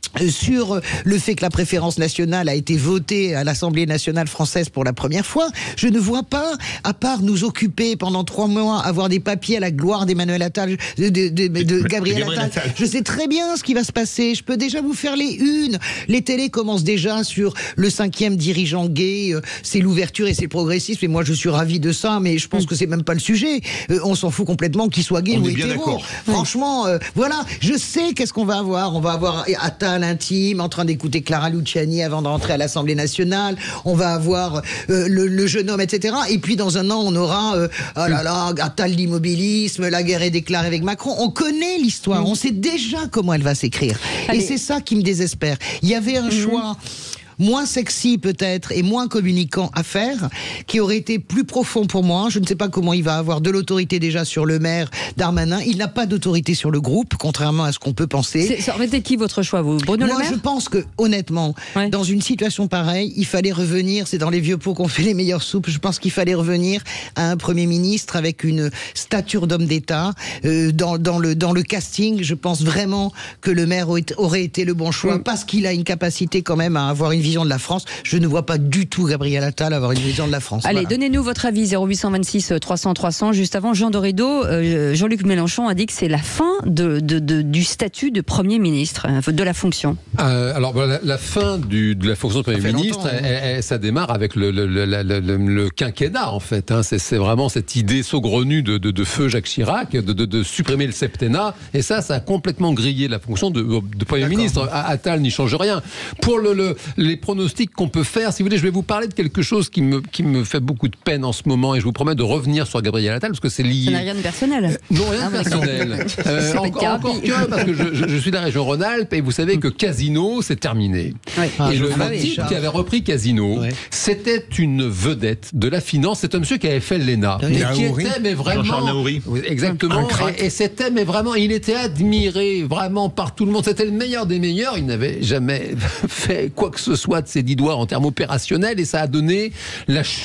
Sur le fait que la préférence nationale a été votée à l'Assemblée nationale française pour la première fois, je ne vois pas, à part nous occuper pendant trois mois, avoir des papiers à la gloire d'Emmanuel Attal, de, de, de, de Gabriel Attal. Je sais très bien ce qui va se passer. Je peux déjà vous faire les unes. Les télés commencent déjà sur le cinquième dirigeant gay. C'est l'ouverture et c'est le progressisme. Et moi, je suis ravi de ça, mais je pense que c'est même pas le sujet. Euh, on s'en fout complètement qu'il soit gay
on
ou
est
hétéro. Franchement, euh, voilà. Je sais qu'est-ce qu'on va avoir. On va avoir Attal intime, en train d'écouter Clara Luciani avant de rentrer à l'Assemblée nationale. On va avoir euh, le, le jeune homme, et cetera. Et puis dans un an, on aura euh, oh là là, Attal l'immobilisme, la guerre est déclarée avec Macron. On connaît l'histoire, on sait déjà comment elle va s'écrire. Allez. Et c'est ça qui me désespère. Il y avait un mmh. choix moins sexy peut-être et moins communicant à faire, qui aurait été plus profond pour moi. Je ne sais pas comment il va avoir de l'autorité déjà sur le maire Darmanin. Il n'a pas d'autorité sur le groupe, contrairement à ce qu'on peut penser.
Ça aurait été qui votre choix, vous, Bruno
Moi,
Le Maire ?
je pense que, honnêtement, ouais. dans une situation pareille, il fallait revenir, c'est dans les vieux pots qu'on fait les meilleures soupes, je pense qu'il fallait revenir à un Premier ministre avec une stature d'homme d'État. Euh, dans, dans, le, dans le casting, je pense vraiment que le maire aurait été le bon choix, mmh. parce qu'il a une capacité quand même à avoir une vision de la France. Je ne vois pas du tout Gabriel Attal avoir une vision de la France.
Allez,
voilà.
Donnez-nous votre avis, zéro huit cent vingt-six trois cents trois cents. Juste avant, Jean Dorido, euh, Jean-Luc Mélenchon a dit que c'est la fin de, de, de, du statut de Premier ministre, de la fonction.
Euh, alors, la, la fin du, de la fonction de Premier ministre, elle, elle, elle, ça démarre avec le, le, le, le, le, le quinquennat, en fait. Hein. C'est, c'est vraiment cette idée saugrenue de, de, de feu Jacques Chirac, de, de, de supprimer le septennat. Et ça, ça a complètement grillé la fonction de, de Premier D'accord. ministre. Attal n'y change rien. Pour le, le, les pronostics qu'on peut faire, si vous voulez, je vais vous parler de quelque chose qui me, qui me fait beaucoup de peine en ce moment, et je vous promets de revenir sur Gabriel Attal, parce que c'est lié...
Ça n'a rien de personnel.
Euh, non, rien de personnel. Euh, encore, encore que, parce que je, je, je suis de la région Rhône-Alpes, et vous savez que Casino, c'est terminé. Oui. Ah, et le, le type qui avait repris Casino, oui. c'était une vedette de la finance, c'est un monsieur qui avait fait l'E N A, oui. et qui était, mais vraiment... Exactement, et, et c'était, mais vraiment, il était admiré, vraiment, par tout le monde. C'était le meilleur des meilleurs, il n'avait jamais fait quoi que ce soit de ses dix doigts en termes opérationnels, et ça a donné la chute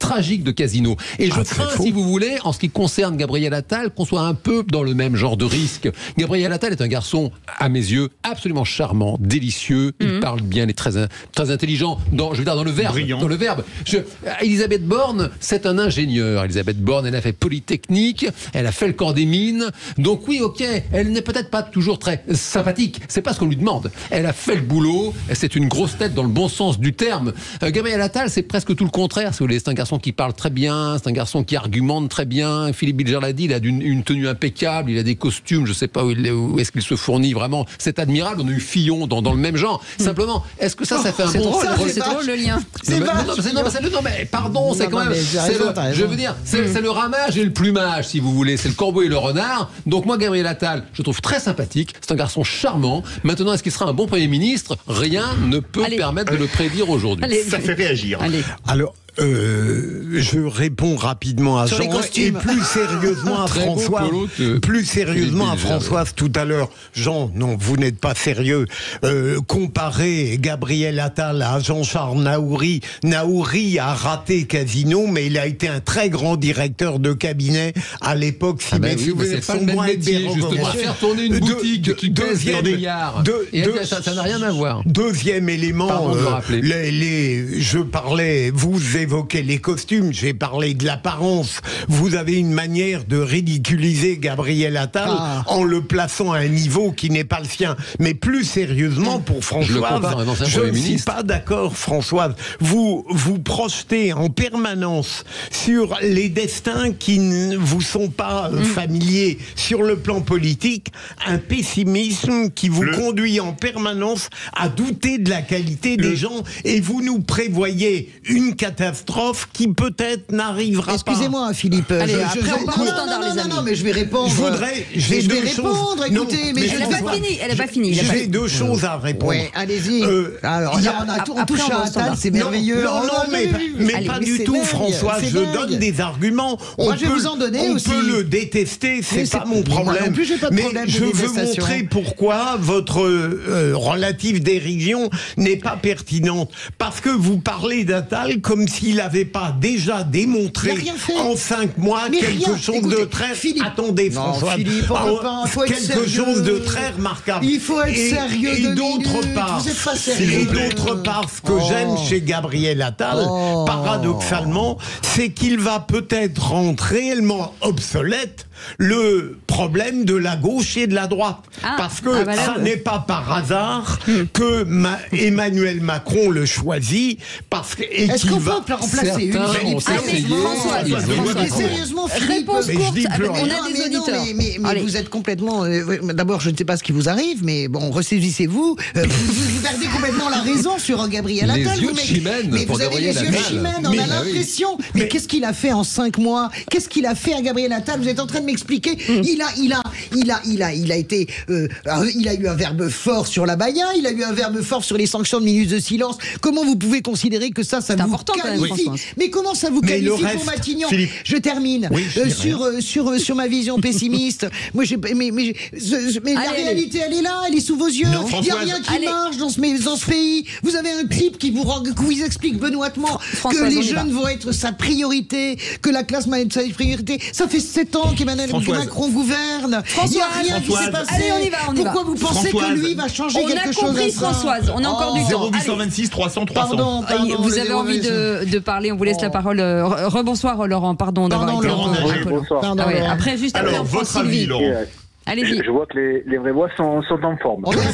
tragique de Casino. Et je
Ah,
crains,
c'est faux.
si vous voulez, en ce qui concerne Gabriel Attal, qu'on soit un peu dans le même genre de risque. Gabriel Attal est un garçon, à mes yeux, absolument charmant, délicieux. Il
Mhm.
parle bien, il est très, très intelligent, dans, je veux dire, dans le verbe.
Brillant.
Dans le verbe. Je- Elisabeth Borne, c'est un ingénieur. Elisabeth Borne, elle a fait Polytechnique, elle a fait le corps des mines. Donc oui, ok, elle n'est peut-être pas toujours très sympathique. C'est pas ce qu'on lui demande. Elle a fait le boulot. C'est une grosse tête dans le bon sens du terme. Euh, Gabriel Attal, c'est presque tout le contraire. Si vous voulez, c'est un garçon qui parle très bien, c'est un garçon qui argumente très bien. Philippe Bilger l'a dit, il a une, une tenue impeccable, il a des costumes, je sais pas où, il, où est-ce qu'il se fournit vraiment. C'est admirable. On a eu Fillon dans, dans le même genre. Simplement, est-ce que ça, ça fait un
C'est
bon
drôle,
ça,
c'est drôle le lien.
non, mais, non, mais c'est- non, mais c'est le- non, mais pardon, c'est
Non,
quand
non,
même.
mais t'as
c'est
raison,
le-
t'as raison.
je veux dire, c'est c'est le ramage et le plumage, si vous voulez. C'est le corbeau et le renard. Donc, moi, Gabriel Attal, je trouve très sympathique. C'est un garçon charmant. Maintenant, est-ce qu'il sera un bon Premier ministre? Rien ne peut
Allez.
permettre de le prédire aujourd'hui.
Allez.
Ça fait réagir.
Allez.
Alors, euh, je réponds rapidement à
Sur les
Jean et
costumes.
plus sérieusement à
Très beau
François.
polo de
Plus sérieusement à
Philippe Bilger.
Françoise tout à l'heure. Jean, non, vous n'êtes pas sérieux. Euh, comparer Gabriel Attal à Jean-Charles Naouri. Naouri a raté Casino, mais il a été un très grand directeur de cabinet à l'époque. Si
Ah ben
mes
oui, mais
souvenirs
c'est pas
sont
le même
moins
métier,
aberrants que
justement.
moi.
Faire tourner une
De-
boutique
de-
qui pèse
deuxième-
des milliards.
de-
Et
de-
ça ça n'a rien à voir.
Deuxième élément,
Pardon de le
euh,
rappeler.
les, les- je parlais, vous évoquez les costumes, j'ai parlé de l'apparence. Vous avez une manière de ridiculiser Gabriel Attal
Ah.
en le plaçant à un niveau qui n'est pas le sien. Mais plus sérieusement, pour Françoise,
compare à un ancien
je
Premier
ne suis
ministre.
pas d'accord, Françoise. Vous vous projetez en permanence sur les destins qui ne vous sont pas euh, familiers sur le plan politique, un pessimisme qui vous
Le-
conduit en permanence à douter de la qualité
Le-
des gens et vous nous prévoyez une catastrophe qui peut-être n'arrivera pas.
Excusez-moi, Philippe.
Allez,
je,
après,
je vais-
on part
non,
au
non,
standard,
non,
les
non,
amis.
non, mais je vais répondre.
Je voudrais,
Mais
j'ai
je vais
deux
répondre.
choses.
Écoutez,
Non,
mais,
mais
je
Elle n'est
ne
pas
sais
finie, elle n'est pas finie. elle est pas
J'ai
finie.
deux choses à répondre.
Ouais, allez-y.
Euh,
Alors,
il y
là,
a-
on, a tout- on
après,
touche
on va
à
au
Attal,
standard.
c'est merveilleux.
Non,
Oh,
non, mais,
mais,
mais
Allez,
pas
mais
du
c'est
tout,
dingue,
François.
c'est
Je
dingue.
donne des arguments. On
Moi, je vais
peut-
vous en donner
on
aussi.
peut le détester, c'est
Mais
pas
c'est-
mon
mais moi
problème.
non plus, j'ai pas de
mais
problème de
je veux
détestation.
montrer pourquoi votre euh, relative dérision n'est pas pertinente. Parce que vous parlez d'Attal comme s'il n'avait pas déjà démontré
Il a rien fait.
en cinq mois
Mais
quelque
rien.
chose
Écoutez,
de très.
Philippe.
Attendez,
Non,
François.
Philippe, on
Ah,
peut pas, faut être
quelque
sérieux.
chose de très remarquable.
Il faut être
Et-
sérieux
Et
deux
d'autre
minutes.
part,
Vous êtes pas
et
sérieux.
d'autre part, ce que
Oh.
j'aime chez Gabriel Attal,
Oh.
paradoxalement, c'est qu'il va peut-être rendre réellement obsolète le problème de la gauche et de la droite.
Ah.
Parce que
Ah, bah là,
ça
ouais.
n'est pas par hasard que Ma- Emmanuel Macron le choisit parce que, et
Est-ce
qu'il
qu'on
va...
peut remplacer une
Certains
Philippe
ont essayé,
sérieusement
François,
ils ont
François.
Mais sérieusement, Philippe.
Réponse
Mais je
courte,
dis plus
on
rien.
a
Non,
des
mais non,
auditeurs.
mais, mais- mais
Allez.
vous êtes complètement. euh, D'abord, je ne sais pas ce qui vous arrive, mais bon, ressaisissez-vous. Euh, vous, vous perdez complètement la raison sur Gabriel
Les
Attal.
yeux
vous,
de
mais-
Chimène
mais
pour
vous avez les
Gabriel
yeux de
Attal.
Chimène, on
Mais-
a
bah oui.
l'impression. Mais, qu'est-ce qu'il a fait en cinq mois? Qu'est-ce qu'il a fait à Gabriel Attal? Vous êtes en train de m'expliquer. Il a, il a, il a, il a, il a été, euh, il a eu un verbe fort sur la Baïa, il a eu un verbe fort sur les sanctions de minutes de silence. Comment vous pouvez considérer que ça, ça
C'est
vous
important quand même,
qualifie?
François.
Mais comment ça vous
Mais le
qualifie
reste,
pour Matignon?
Philippe.
Je termine.
Oui, je
Euh,
dis
sur, euh, sur, euh, sur ma vision pessimiste. Moi, j'ai, mais, mais, je- je- mais la
Allez,
réalité, elle est là, elle est sous vos yeux.
Non,
Il n'y a
Françoise.
rien qui
Allez.
marche dans ce, mais dans ce pays. Vous avez un type qui vous, rend- qui vous explique benoîtement
Françoise,
que
on
les
y va.
jeunes vont être sa priorité, que la classe va être sa priorité. Ça fait sept ans qu'Emmanuel
Françoise.
Macron gouverne. Il n'y a rien qui
Françoise.
s'est passé.
Allez, on y va, on y va.
Pourquoi vous pensez
Françoise.
que lui va changer
On
quelque
a
chose
compris,
à ça?
Françoise. On a encore du temps.
zéro huit
Allez.
cent vingt-six trois cents trois cents.
Pardon, pardon.
vous
le
avez
zéro
envie
huit.
de, de parler, on vous laisse la parole. Euh, re- Rebonsoir Laurent, pardon d'avoir
Pardon,
été
Laurent.
un peu-
Oui,
un peu long.
bonsoir.
Pardon,
Ah ouais,
Laurent.
après, juste après,
Alors,
on prend
votre avis,
Sylvie.
Laurent.
Et, euh,
Allez-y,
je, je vois que les, les vraies voix sont, sont en forme.
On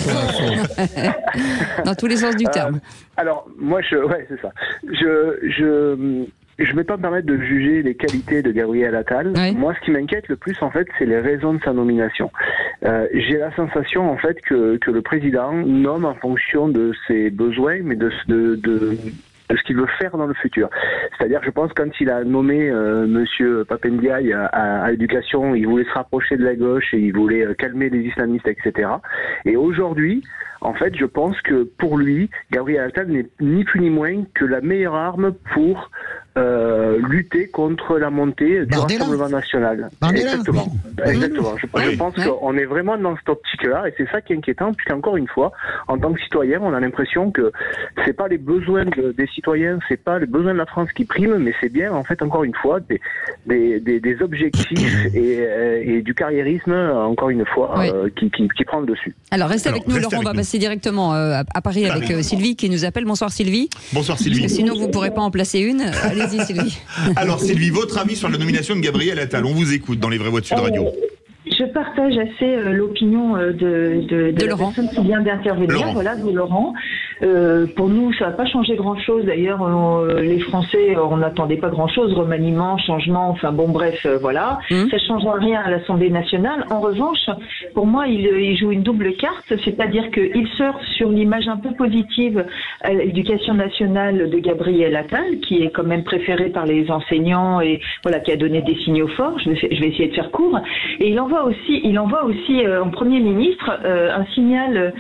dans tous les sens du
Euh,
terme.
alors, moi, je, ouais, c'est ça. Je, je, je vais pas me permettre de juger les qualités de Gabriel Attal.
Ouais.
Moi, ce qui m'inquiète le plus, en fait, c'est les raisons de sa nomination. Euh, j'ai la sensation, en fait, que, que le président nomme en fonction de ses besoins, mais de, de, de de ce qu'il veut faire dans le futur. C'est-à-dire, je pense, quand il a nommé euh, Monsieur Papendiaï à, à, à l'éducation, il voulait se rapprocher de la gauche et il voulait euh, calmer les islamistes, et cetera. Et aujourd'hui, en fait, je pense que pour lui, Gabriel Attal n'est ni plus ni moins que la meilleure arme pour euh, lutter contre la montée du
Bardella.
Rassemblement national.
Bardella,
Exactement.
oui.
Exactement. Je, je pense
Oui.
qu'on est vraiment dans cette optique-là, et c'est ça qui est inquiétant, puisqu'encore une fois, en tant que citoyen, on a l'impression que c'est pas les besoins de, des citoyens, c'est pas les besoins de la France qui priment, mais c'est bien, en fait, encore une fois, des, des, des, des objectifs et, euh, et du carriérisme, encore une fois,
Oui.
euh, qui, qui, qui prend le dessus.
Alors restez
Alors,
avec nous,
restez
Laurent. On
avec
va
nous.
passer directement euh, à, à Paris avec
Paris.
euh, Sylvie qui nous appelle. Bonsoir Sylvie.
Bonsoir
Parce
Sylvie.
que sinon vous ne pourrez pas en placer une. Allez-y Sylvie.
Alors Sylvie, votre avis sur la nomination de Gabriel Attal? On vous écoute dans les vraies voix de Sud Radio.
Je partage assez euh, l'opinion euh, de, de, de,
De
la
Laurent.
personne qui vient d'intervenir,
Laurent.
voilà, de Laurent. Euh, pour nous, ça va pas changer grand-chose. D'ailleurs, euh, les Français, euh, on n'attendait pas grand-chose, remaniement, changement, enfin bon, bref, euh, voilà.
Mmh.
Ça changera rien à l'Assemblée nationale. En revanche, pour moi, il, il joue une double carte, c'est-à-dire qu'il surfe sur l'image un peu positive à l'éducation nationale de Gabriel Attal, qui est quand même préféré par les enseignants et voilà, qui a donné des signaux forts. Je vais, je vais essayer de faire court. Et il envoie aussi, il envoie aussi euh, en Premier ministre euh, un signal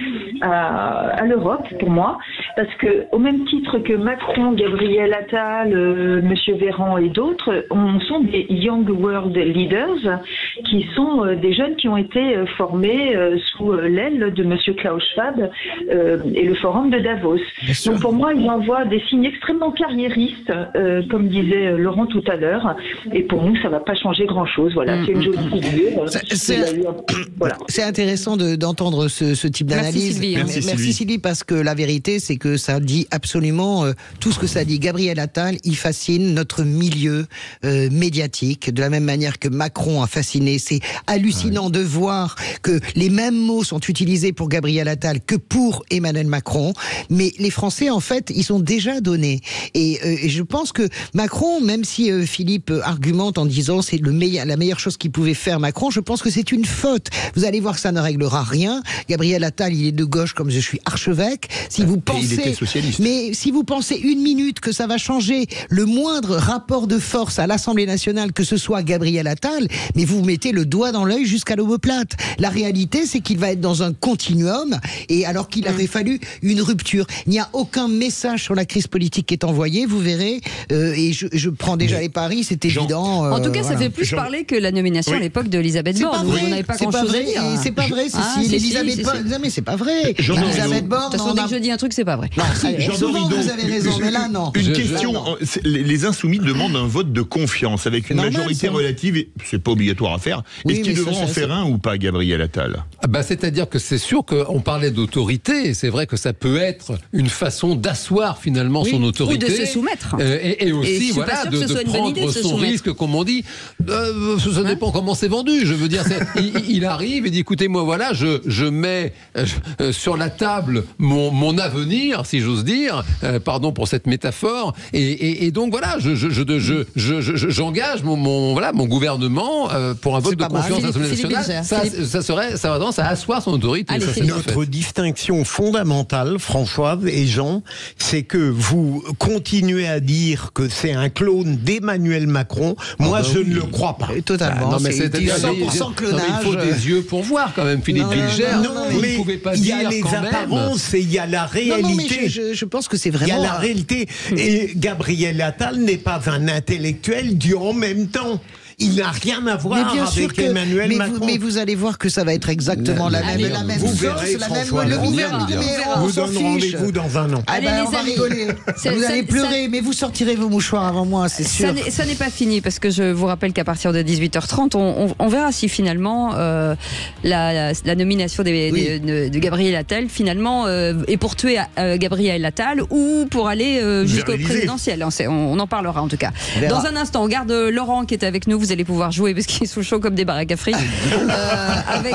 à, à l'Europe, pour moi. Parce que, au même titre que Macron, Gabriel Attal, euh, Monsieur Véran et d'autres, on sont des Young World Leaders qui sont euh, des jeunes qui ont été euh, formés euh, sous euh, l'aile de Monsieur Klaus Schwab euh, et le forum de Davos. Donc pour moi, ils envoient des signes extrêmement carriéristes, euh, comme disait euh, Laurent tout à l'heure. Et pour nous, ça va pas changer grand-chose. Voilà,
Mmh,
c'est une jolie figure.
C'est- c'est-
Voilà.
C'est intéressant de- d'entendre ce, ce type
Merci,
d'analyse.
Sylvie, hein.
Merci,
Merci
Sylvie.
Sylvie, parce que la vérité, c'est que ça dit absolument euh, tout ce que ça dit. Gabriel Attal, il fascine notre milieu euh, médiatique, de la même manière que Macron a fasciné. C'est hallucinant de voir que les mêmes mots sont utilisés pour Gabriel Attal que pour Emmanuel Macron. Mais les Français, en fait, ils sont déjà donnés. Et, euh, et je pense que Macron, même si euh, Philippe euh, argumente en disant c'est le meilleur, la meilleure chose qu'il pouvait faire Macron, je pense que c'est une faute. Vous allez voir que ça ne réglera rien. Gabriel Attal, il est de gauche comme je suis archevêque. Si vous
Et il était
pensez,
socialiste.
mais si vous pensez une minute que ça va changer le moindre rapport de force à l'Assemblée nationale, que ce soit Gabriel Attal, mais vous mettez le doigt dans l'œil jusqu'à l'omoplate. La réalité, c'est qu'il va être dans un continuum, et alors qu'il aurait fallu une rupture. Il n'y a aucun message sur la crise politique qui est envoyé, vous verrez, euh, et je, je prends déjà les paris, c'est évident. euh,
En tout cas, ça
voilà.
fait plus
Jean-
parler que la nomination
Oui.
à l'époque d'Elisabeth
C'est
Borne.
pas
Vous
vrai,
n'avez pas
c'est pas
grand-chose à
vrai,
dire.
et c'est pas vrai,
Ah,
Cécile.
si,
Elisabeth
si, si,
Borne,
si.
non, mais c'est pas vrai.
Jean
Elisabeth
Dorido.
Borne,
De toute façon,
on
dès
a-
que je dis un truc, c'est pas vrai.
Non, si,
Jean
souvent
Dorido.
vous avez raison, mais là non.
Une
Je-
question,
je-
euh, c'est- les, les Insoumis demandent un vote de confiance avec une
normal,
majorité
ça.
relative, et c'est pas obligatoire à faire.
Oui,
Est-ce qu'ils
mais ça,
devront en
ça,
faire
c'est-
un ou pas, Gabriel Attal?
Ah bah, c'est-à-dire que c'est sûr qu'on parlait d'autorité, et c'est vrai que ça peut être une façon d'asseoir finalement
Oui,
son
ou
autorité.
de se soumettre.
Euh, et, et
Et je
aussi,
suis pas
voilà,
sûre
de,
que ce
de
soit une bonne idée
prendre
de se
son
soumettre.
risque, comme on dit. Euh, ça dépend comment c'est vendu. Je veux dire, c'est- il, il arrive et dit, écoutez, moi voilà, je, je mets euh, euh, sur la table mon, mon avenir, si j'ose dire, euh, pardon pour cette métaphore, et, et, et donc voilà, je, je, je, je, je, je- je- j'engage mon, mon, voilà, mon gouvernement euh, pour un vote
C'est
de
pas mal.
confiance à l'Assemblée
Philippe
nationale.
Bilger,
Ça,
Philippe.
ça serait, ça va tendance à asseoir son autorité.
Allez,
ça, c'est
Philippe.
un fait.
Notre distinction fondamentale, Françoise et Jean, c'est que vous continuez à dire que c'est un clone d'Emmanuel Macron. Moi,
Ah bah
je
oui.
ne le crois pas.
Et totalement.
non, mais
c'est
c'est
cent pour cent
non,
clonage.
mais il faut des yeux pour voir quand même, Philippe
Non, non,
Bilger.
non,
Non,
non,
Vous
mais
ne pouvez pas
il y
dire
a les
quand même.
apparences et il y a la
Non,
réalité.
non, mais je, je, je pense que c'est
Il y
vraiment.
a la réalité. Et Gabriel Attal n'est pas un intellectuel du en même temps. Il n'a rien à
Mais
voir
bien sûr
avec
que,
Emmanuel
mais
Macron.
vous, mais vous allez voir que ça va être exactement la,
Allez,
même, la même
vous
sauce,
verrez,
la même,
François,
le
on
même
verra.
numéro,
Je
on
vous
s'en
donne
fiche.
rendez-vous dans un an.
Ah
Allez,
ben,
les
on va
amis.
rigoler.
Ça-
Vous
ça-
allez pleurer, mais vous sortirez vos mouchoirs avant moi, c'est sûr.
Ça n'est- Ça n'est pas fini parce que je vous rappelle qu'à partir de dix-huit heures trente, on, on- on verra si finalement euh, la, la nomination des-
Oui.
des- de, de Gabriel Attal finalement euh, est pour tuer euh, Gabriel Attal ou pour aller euh,
Vers
jusqu'au
l'Élysée.
présidentiel. On, sait- on- on en parlera en tout cas.
On verra.
Dans un instant, on garde Laurent qui est avec nous. Vous allez pouvoir jouer parce qu'ils sont chauds comme des baraques à frites euh, avec,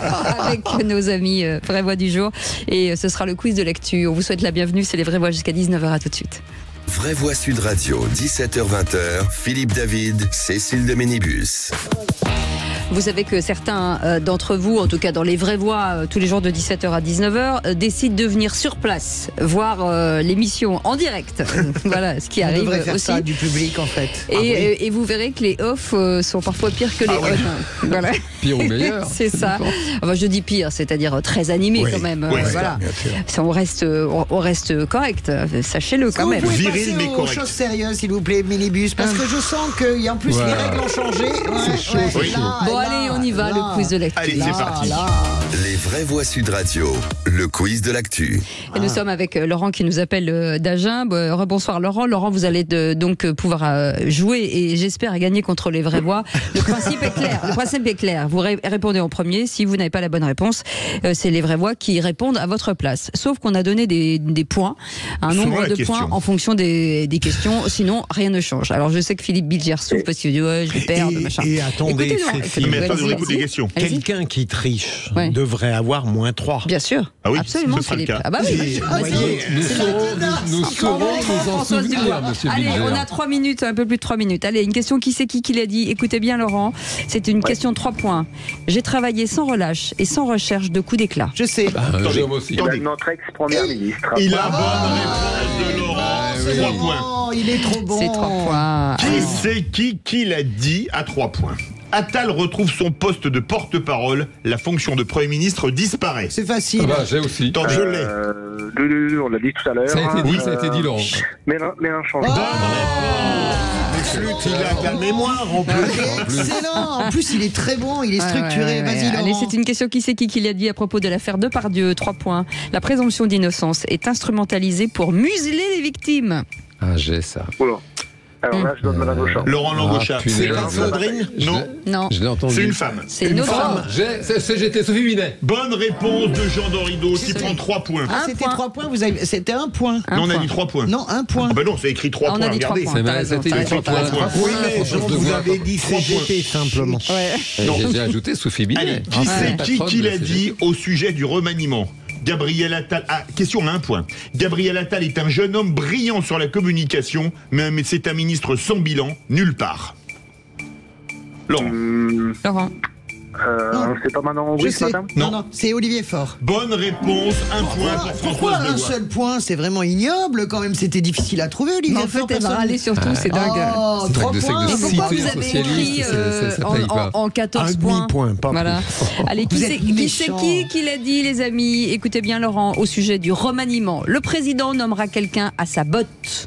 avec nos amis euh, Vraies Voix du jour. Et euh, ce sera le quiz de l'actu. On vous souhaite la bienvenue. C'est les Vraies Voix jusqu'à dix-neuf heures. À tout de suite.
Vraie Voix Sud Radio, dix-sept heures vingt, Philippe David, Cécile de Ménibus.
Vous savez que certains euh, d'entre vous, en tout cas dans les vraies voix, euh, tous les jours de dix-sept heures à dix-neuf heures, euh, décident de venir sur place, voir euh, l'émission en direct. Voilà ce qui
On
arrive
devrait faire
aussi.
ça du public en fait.
Et,
Ah oui.
euh, et vous verrez que les off euh, sont parfois pires que les
Ah ouais.
on. Voilà.
Pire ou meilleur.
C'est ça. Enfin, je dis pire, c'est-à-dire très animé
Oui.
quand même.
Oui,
euh,
c'est
voilà.
bien sûr.
Ça, on reste, on, on reste correct. Sachez-le quand
Vous
même.
pouvez passer aux choses sérieuses, s'il vous plaît, minibus, parce que je sens qu'il y a en plus
Voilà.
les règles ont changé. Ouais,
chaud,
ouais,
c'est
là,
chaud.
Bon,
là,
allez, on y va,
là.
le quiz de l'actu.
Allez, c'est
Là,
parti.
là.
Les vraies voix Sud Radio, le quiz de l'actu.
Et nous sommes avec euh, Laurent qui nous appelle euh, d'Agen. Bon, euh, rebonsoir Laurent. Laurent, vous allez de- donc euh, pouvoir euh, jouer et j'espère gagner contre les vraies voix. Le principe est clair. Le principe est clair. Vous ré- répondez en premier. Si vous n'avez pas la bonne réponse, euh, c'est les vraies voix qui répondent à votre place. Sauf qu'on a donné des, des points, un
Selon
nombre
la
de
question.
points en fonction des, des questions. Sinon, rien ne change. Alors je sais que Philippe Bilger souffle parce qu'il dit ouais, je vais perdre,
Et,
machin.
et attendez,
Écoutez, Laurent,
Cécile,
Mais attendez, on
allez-y,
écoute les
allez-y.
questions.
Allez-y.
quelqu'un qui triche
Ouais.
devrait avoir moins trois.
Bien sûr.
Ah oui,
Absolument,
ce sera le
Philippe.
cas.
Ah bah oui.
Et,
Ah,
vous
c'est
voyez,
vrai.
Nous
C'est
saurons,
la-
nous, nous saurons nous en
Françoise
souvenir,
Dubois.
monsieur
Allez,
Bilger.
on a trois minutes, un peu plus de trois minutes. Allez, une question qui c'est qui qui l'a dit. Écoutez bien, Laurent. C'est une question de trois points. J'ai travaillé sans relâche et sans recherche de coups d'éclat.
Je sais.
Ah,
Attendez,
j'aime aussi.
attendez.
Notre ex-première ministre.
Il a bonne réponse de Laurent.
C'est
Trois
bon,
points.
il est trop bon.
C'est trois points.
Qui c'est qui qui l'a dit à trois points? Attal retrouve son poste de porte-parole. La fonction de Premier ministre disparaît.
C'est facile.
Ah bah, j'ai aussi.
Attends, je l'ai.
Euh, le- le- on l'a dit tout à l'heure.
Ça a été dit,
Euh,
ça a été dit, Laurent.
Mélan- Mélenchon.
Oh,
Les flûtes, il a de la mémoire en plus.
excellent. En plus, il est très bon, il est
Ouais,
structuré.
ouais, ouais.
Vas-y, Laurent.
Allez, c'est une question qui c'est qui qui l'a dit à propos de l'affaire Depardieu. Trois points. La présomption d'innocence est instrumentalisée pour museler les victimes.
Ah, j'ai ça.
Oula. Alors là, je donne Madame Auchan.
Laurent Langauchat.
Ah, punaise.
C'est pas Sandrine?
Non,
Non,
Je l'ai entendu.
c'est une femme.
c'est une autre femme.
J'ai- c'est- c'est- J'étais Sophie Binet.
Bonne réponse de Jean Dorido qui prend trois points.
Ah,
Un
c'était
point.
trois points, vous avez... c'était un point.
Un
Non, on a
point.
dit trois points.
Non, un point.
Ah bah non, c'est écrit trois
Ah, on a
points,
dit trois
regardez.
points.
C'est
T'as
ma-
raison,
c'était
t'as
écrit
raison,
trois
t'as raison.
points.
Oui, mais
François
Jean,
de
vous
Voix.
avez dit C G T simplement.
Ouais.
J'ai j'ai ajouté Sophie Binet.
Allez, qui
Ah,
c'est
la
qui
patronne
qui
de
l'a
C G T.
dit au sujet du remaniement? Gabriel Attal. Ah, question à un point. Gabriel Attal est un jeune homme brillant sur la communication, mais mais c'est un ministre sans bilan, nulle part. Laurent.
Hum,
Laurent.
euh, c'est pas Manon
Je
Aubry ce
sais.
matin?
Non,
Non.
non, c'est Olivier Faure.
Bonne réponse, un point pour
Pourquoi
Françoise
un
Devoix.
seul point? C'est vraiment ignoble quand même. C'était difficile à trouver, Olivier
Mais en fait,
Faure.
elle va
personne-
râler surtout, c'est dingue.
Oh,
C'est
trois
dingue de
points.
de
Et pourquoi
citer
vous
un
avez
socialiste,
écrit
c'est-
euh,
c'est- ça
en,
paye pas.
en- en
Un
quatorze points
demi-point, pas
Voilà. Allez, qui
Vous
c'est
êtes
qui, c'est
méchants.
qui qui l'a dit, les amis? Écoutez bien, Laurent, au sujet du remaniement. Le président nommera quelqu'un à sa botte.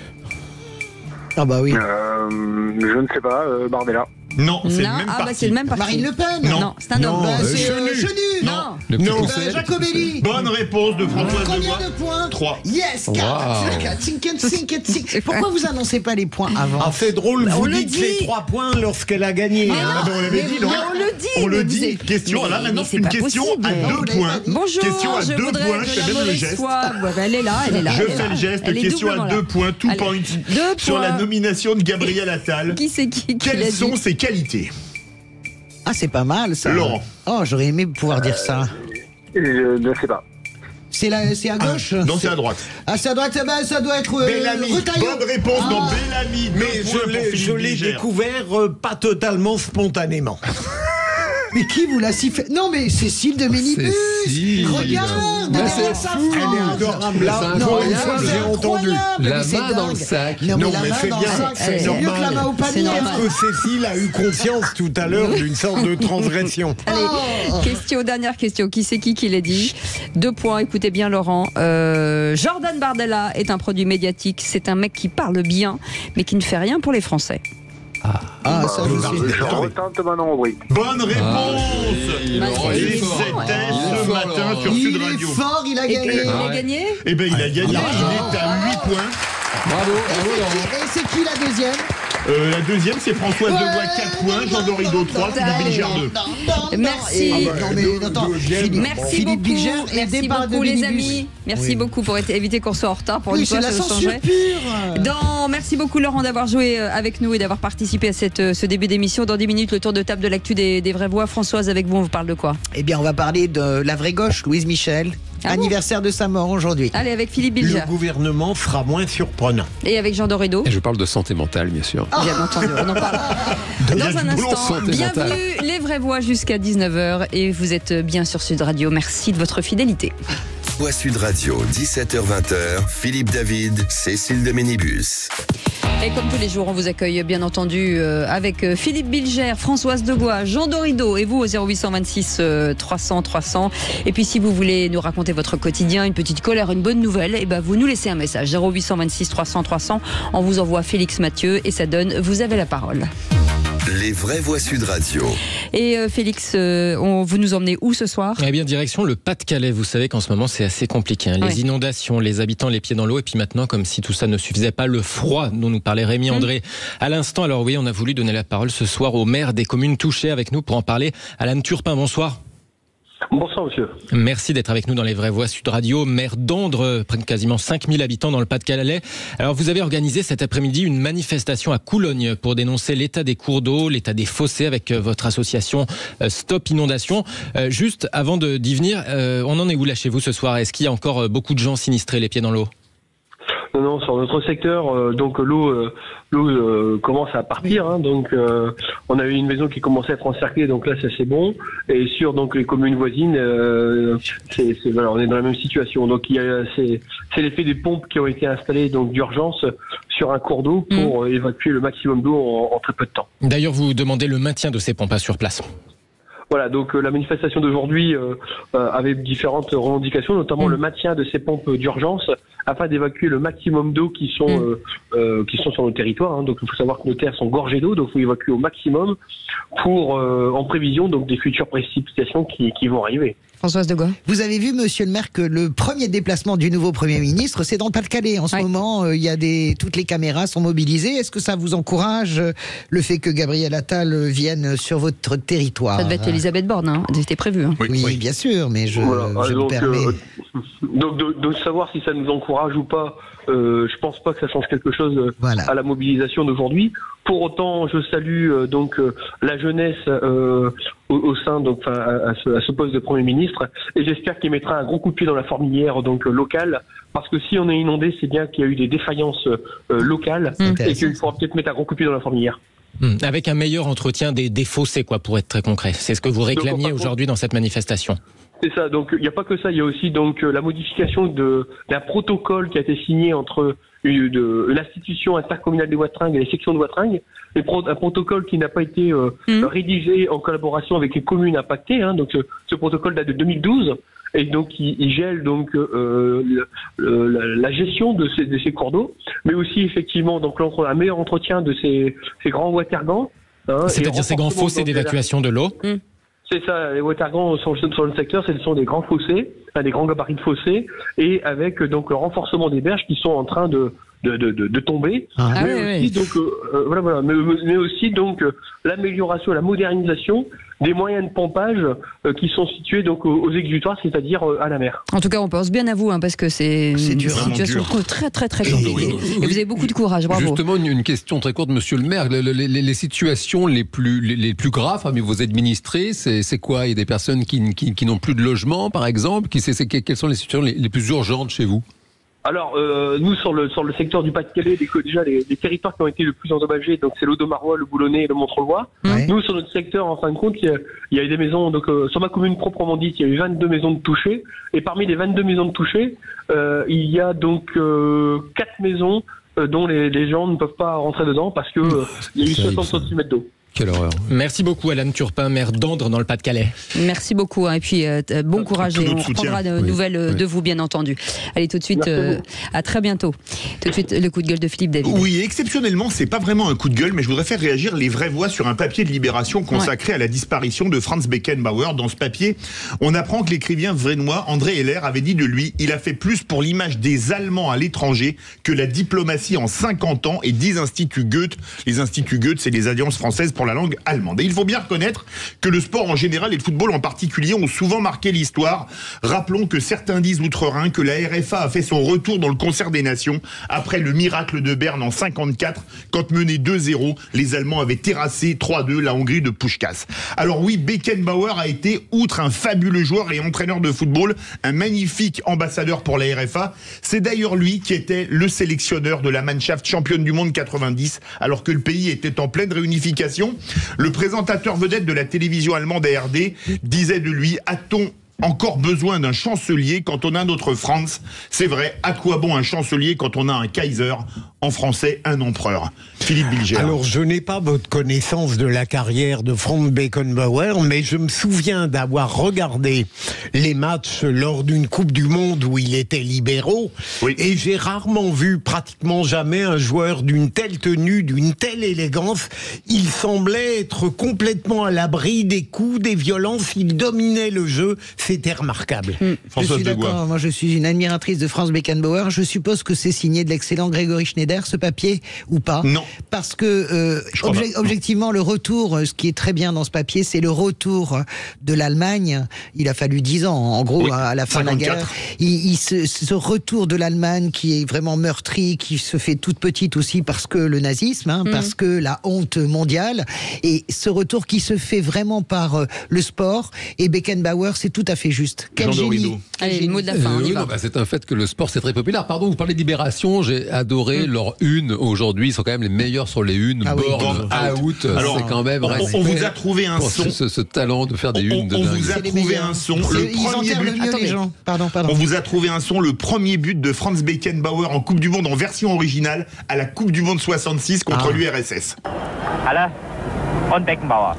Ah bah oui.
Euh, je ne sais pas, euh, Bardella.
Non, c'est le
Non,
même
ah bah
parti.
c'est le même parti.
Marine Le Pen.
Non.
Non, c'est un homme.
Bah,
euh,
c'est euh,
Chenu.
Chenu.
Non.
Le petit
Non.
Pousset,
Bah, Jacobelli.
Bonne réponse de Françoise
Combien
Devoix.
de points?
Trois.
Yes,
Wow.
quatre. Cinq, cinq, cinq. Pourquoi vous annoncez pas les points avant?
Ah, c'est drôle,
Bah, on
vous
le
dites
dit.
les trois points lorsqu'elle a gagné.
Mais
hein.
Ah ben on l'avait
Mais-
dit, non
mais on le dit,
On le
mais
dit.
vous êtes-
Question,
mais-
là maintenant
mais
c'est
c'est
une
pas
question
possible.
à
Ah non,
deux
vous l'avez
points.
pas dit.
Bonjour,
Question à
je
deux
voudrais
points,
de
je fais
la
même le
mauvaise
geste.
foi. Ouais, elle est là, elle est là.
Je
elle est
fais
là.
le geste,
Elle est
question à
doublement
deux
là.
points, tout
Allez,
point
deux
sur la
points.
nomination de Gabriel Attal.
Qui c'est qui, qui
Quelles
l'a
sont
dit?
ses qualités?
Ah, c'est pas mal ça.
Laurent.
Oh, j'aurais aimé pouvoir dire ça.
Je ne sais pas.
C'est la- c'est à gauche.
Non, c'est à droite.
Ah, ça doit être, bah, ça doit être euh,
Bellamy.
Retailleau.
Bonne réponse dans
Ah.
Bellamy. Deux
Mais
points
je
pour
l'ai-
Philippe
je l'ai
Bilger.
découvert euh, pas totalement spontanément.
Mais qui vous l'a sifflé? Non, mais Cécile de Minibus.
Cécile.
Regarde,
Mais
derrière
c'est
sa
fou.
phrase.
Elle est adorable. Là,
C'est
pour une
incroyable.
fois,
C'est
j'ai entendu.
incroyable,
La
mais c'est
main dans le
dingue.
sac.
Non, mais
Non,
la
mais
main
c'est
dans
bien,
le sac,
c'est
c'est mieux que la
normal.
main au
C'est
panier.
normal.
Parce que Cécile a eu conscience tout à l'heure d'une sorte de transgression.
Allez,
Oh.
question, dernière question. Qui c'est qui qui l'a dit? Deux points, écoutez bien Laurent. Euh, Jordan Bardella est un produit médiatique. C'est un mec qui parle bien, mais qui ne fait rien pour les Français.
Ah, ça, je sais.
Je retente Manon Aubry.
Bonne réponse.
oui, Laurent, il est
Et
fort.
c'était
Il est
ce
fort,
matin
Laurent.
sur
Il
Sud
est
Radio.
fort, il a
Et
gagné.
il
Ah
a
ouais.
gagné?
Eh ben il a gagné. Il est à huit points.
Bravo, bravo Laurent.
Et c'est qui la deuxième?
Euh, la deuxième, c'est Françoise Devoix, quatre points. Jean Dorido, trois. Philippe Bilger, deux.
Merci.
Et- non, mais attends, Philippe,
Merci
Philippe
beaucoup,
Bilger et
merci
départ de
beaucoup les
Minibus.
amis. Merci
Oui.
beaucoup pour éviter qu'on soit en retard. Pour
Oui,
une
c'est
fois,
la
ça nous
censure
changerait.
pure.
Dans, merci beaucoup Laurent d'avoir joué avec nous et d'avoir participé à cette, ce début d'émission. Dans dix minutes, le tour de table de l'actu des, des vraies voix. Françoise, avec vous, on vous parle de quoi?
Eh bien, on va parler de la vraie gauche, Louise Michel,
Ah
Anniversaire
bon
de sa mort aujourd'hui.
Allez, avec Philippe Bilger.
Le gouvernement sera moins surprenant.
Et avec Jean Dorido.
Et je parle de santé mentale, bien sûr.
Oh. Bien entendu, on en parle dans un instant. Bienvenue, les vraies voix jusqu'à dix-neuf heures. Et vous êtes bien sur Sud Radio. Merci de votre fidélité.
Voix Sud Radio, dix-sept heures vingt, Philippe David, Cécile de Ménibus.
Et comme tous les jours, on vous accueille bien entendu euh, avec euh, Philippe Bilger, Françoise Degois, Jean Dorido et vous au zéro huit cent vingt-six euh, trois cents trois cents. Et puis si vous voulez nous raconter votre quotidien, une petite colère, une bonne nouvelle, et ben vous nous laissez un message zéro huit cent vingt-six trois cents trois cents. On vous envoie Félix Mathieu et ça donne vous avez la parole.
Les vraies voix Sud Radio.
Et euh, Félix, euh, on, vous nous emmenez où ce soir?
Eh bien, direction le Pas-de-Calais. Vous savez qu'en ce moment, c'est assez compliqué. Hein. Les
ouais.
inondations, les habitants les pieds dans l'eau. Et puis maintenant, comme si tout ça ne suffisait pas, le froid dont nous parlait Rémi mmh. André à l'instant. Alors oui, on a voulu donner la parole ce soir aux maires des communes touchées. Avec nous pour en parler, Alan Turpin, bonsoir.
Bonsoir monsieur.
Merci d'être avec nous dans les vraies voix Sud Radio. Maire d'Andre, près de quasiment cinq mille habitants dans le Pas-de-Calais. Alors vous avez organisé cet après-midi une manifestation à Coulogne pour dénoncer l'état des cours d'eau, l'état des fossés avec votre association Stop Inondation. Euh, juste avant de, d'y venir, euh, on en est où là chez vous ce soir? Est-ce qu'il y a encore beaucoup de gens sinistrés les pieds dans l'eau?
Non, non, sur notre secteur, euh, donc l'eau, euh, l'eau euh, commence à partir. Hein, donc, euh, on a eu une maison qui commençait à être encerclée, donc là, ça c'est bon. Et sur donc les communes voisines, euh, c'est, c'est, voilà, on est dans la même situation. Donc, il y a, c'est, c'est l'effet des pompes qui ont été installées donc d'urgence sur un cours d'eau pour mmh. évacuer le maximum d'eau en, en très peu de temps.
D'ailleurs, vous demandez le maintien de ces pompes sur place.
Voilà, donc euh, la manifestation d'aujourd'hui euh, euh, avait différentes revendications, notamment mmh. le maintien de ces pompes d'urgence afin d'évacuer le maximum d'eau qui sont mmh. euh, euh, qui sont sur le territoire. Hein. Donc il faut savoir que nos terres sont gorgées d'eau, donc il faut évacuer au maximum pour euh, en prévision donc des futures précipitations qui, qui vont arriver.
Françoise Degois.
Vous avez vu, monsieur le maire, que le premier déplacement du nouveau Premier ministre, c'est dans le Pas-de-Calais. En ce ouais. moment, il euh, y a des, toutes les caméras sont mobilisées. Est-ce que ça vous encourage, euh, le fait que Gabriel Attal vienne sur votre territoire?
Ça devait être Elisabeth Borne, hein. C'était prévu. Hein.
Oui, oui, oui, bien sûr, mais je,
voilà.
je
donc,
me permets...
Euh, donc, de, de savoir si ça nous encourage ou pas, euh, je pense pas que ça change quelque chose voilà. à la mobilisation d'aujourd'hui. Pour autant, je salue euh, donc euh, la jeunesse euh, au, au sein donc à, à, ce, à ce poste de Premier ministre, et j'espère qu'il mettra un gros coup de pied dans la fourmilière donc euh, locale, parce que si on est inondé, c'est bien qu'il y a eu des défaillances euh, locales mmh. et qu'il faudra peut-être mettre un gros coup de pied dans la fourmilière.
Mmh. Avec un meilleur entretien des, des fossés, quoi, pour être très concret. C'est ce que vous réclamiez donc, aujourd'hui dans cette manifestation.
C'est ça. Donc il n'y a pas que ça. Il y a aussi donc la modification de d'un protocole qui a été signé entre de l'institution intercommunale des Watringues et les sections de Watringues, un protocole qui n'a pas été euh, mmh. rédigé en collaboration avec les communes impactées. Hein, donc ce, ce protocole date de deux mille douze et donc il, il gèle donc euh, le, le, la, la gestion de ces, de ces cours d'eau, mais aussi effectivement donc un meilleur entretien de ces, ces grands watergans. Hein,
c'est-à-dire ces grands fossés d'évacuation de l'eau. Mmh.
C'est ça, les watergans sur, sur le secteur, ce sont des grands fossés, enfin, des grands gabarits de fossés, et avec donc le renforcement des berges qui sont en train de de, de, de, de tomber,
ah,
mais,
oui,
aussi,
oui.
donc, euh, voilà, voilà, mais, mais aussi donc euh, l'amélioration, la modernisation des moyens de pompage euh, qui sont situés donc aux, aux exutoires, c'est-à-dire euh, à la mer.
En tout cas, on pense bien à vous, hein, parce que c'est,
c'est
une
dur,
situation
dur.
très très très compliquée. Et vous avez beaucoup de courage, bravo.
Justement, une, une question très courte, monsieur le maire. Les, les, les situations les plus, les, les plus graves parmi vos administrés, c'est, c'est quoi? Il y a des personnes qui, qui, qui n'ont plus de logement, par exemple. Qui, c'est, c'est, quelles sont les situations les, les plus urgentes chez vous?
Alors, euh, nous, sur le sur le secteur du Pas-de-Calais, les, déjà, les, les territoires qui ont été le plus endommagés, donc c'est l'Audomarois, le Boulonnais et le Montreuil. Ouais. Nous, sur notre secteur, en fin de compte, il y a, il y a eu des maisons, donc euh, sur ma commune proprement dite, il y a eu vingt-deux maisons de touchés, et parmi les vingt-deux maisons de touchés, euh, il y a donc euh, quatre maisons euh, dont les, les gens ne peuvent pas rentrer dedans parce que euh, il y a eu soixante centimètres d'eau.
Quelle horreur. Merci beaucoup Alan Turpin, maire d'Andre dans le Pas-de-Calais.
Merci beaucoup, hein, et puis euh, bon courage et on reprendra de oui. nouvelles oui. de vous bien entendu. Allez tout de suite, euh, à très bientôt. Tout de suite le coup de gueule de Philippe David.
Oui, exceptionnellement, c'est pas vraiment un coup de gueule, mais je voudrais faire réagir les vraies voix sur un papier de Libération consacré ouais. à la disparition de Franz Beckenbauer. Dans ce papier, on apprend que l'écrivain viennois André Heller avait dit de lui: il a fait plus pour l'image des Allemands à l'étranger que la diplomatie en cinquante ans et dix instituts Goethe. Les instituts Goethe, c'est les alliances françaises pour pour la langue allemande. Et il faut bien reconnaître que le sport en général et le football en particulier ont souvent marqué l'histoire. Rappelons que certains disent outre-Rhin que la R F A a fait son retour dans le concert des nations après le miracle de Berne en cinquante-quatre, quand mené deux zéro, les Allemands avaient terrassé trois deux la Hongrie de Puskás. Alors oui, Beckenbauer a été, outre un fabuleux joueur et entraîneur de football, un magnifique ambassadeur pour la R F A. C'est d'ailleurs lui qui était le sélectionneur de la Mannschaft championne du monde quatre-vingt-dix, alors que le pays était en pleine réunification. Le présentateur vedette de la télévision allemande A R D disait de lui: a-t-on encore besoin d'un chancelier quand on a notre Franz? C'est vrai, à quoi bon un chancelier quand on a un Kaiser? En français, un empereur. Philippe Bilger.
Alors, je n'ai pas votre connaissance de la carrière de Franz Beckenbauer, mais je me souviens d'avoir regardé les matchs lors d'une Coupe du Monde où il était libéraux, oui. Et j'ai rarement vu, pratiquement jamais, un joueur d'une telle tenue, d'une telle élégance. Il semblait être complètement à l'abri des coups, des violences, il dominait le jeu, c'était remarquable.
Mmh. Je suis d'accord, moi je suis une admiratrice de Franz Beckenbauer, je suppose que c'est signé de l'excellent Grégory Schneider, ce papier, ou pas?
Non.
Parce que, euh, obje- objectivement, le retour, ce qui est très bien dans ce papier, c'est le retour de l'Allemagne. Il a fallu dix ans, en gros, oui, à la fin cinquante-quatre. De la guerre. Il, il se, ce retour de l'Allemagne qui est vraiment meurtri, qui se fait toute petite aussi parce que le nazisme, hein, mmh. parce que la honte mondiale, et ce retour qui se fait vraiment par euh, le sport, et Beckenbauer, c'est tout à fait juste. Quel
Jean
génie.
Allez, le mot de la fin,
euh,
on y
oui,
va.
non, bah, c'est un fait que le sport, c'est très populaire. Pardon, vous parlez de Libération, j'ai adoré mmh. leurs unes aujourd'hui, ils sont quand même les meilleurs sur les unes, ah, Born, oui. Out,
alors,
c'est quand même
on, on vous a trouvé un son.
Ce, ce talent de faire des unes de
On
dingue.
vous a trouvé un son, le
Ils
premier but.
Le mieux, les gens. Pardon, pardon.
On vous a trouvé un son, le premier but de Franz Beckenbauer en Coupe du Monde en version originale à la Coupe du Monde soixante-six contre ah. l'U R S S.
Halle und Beckenbauer.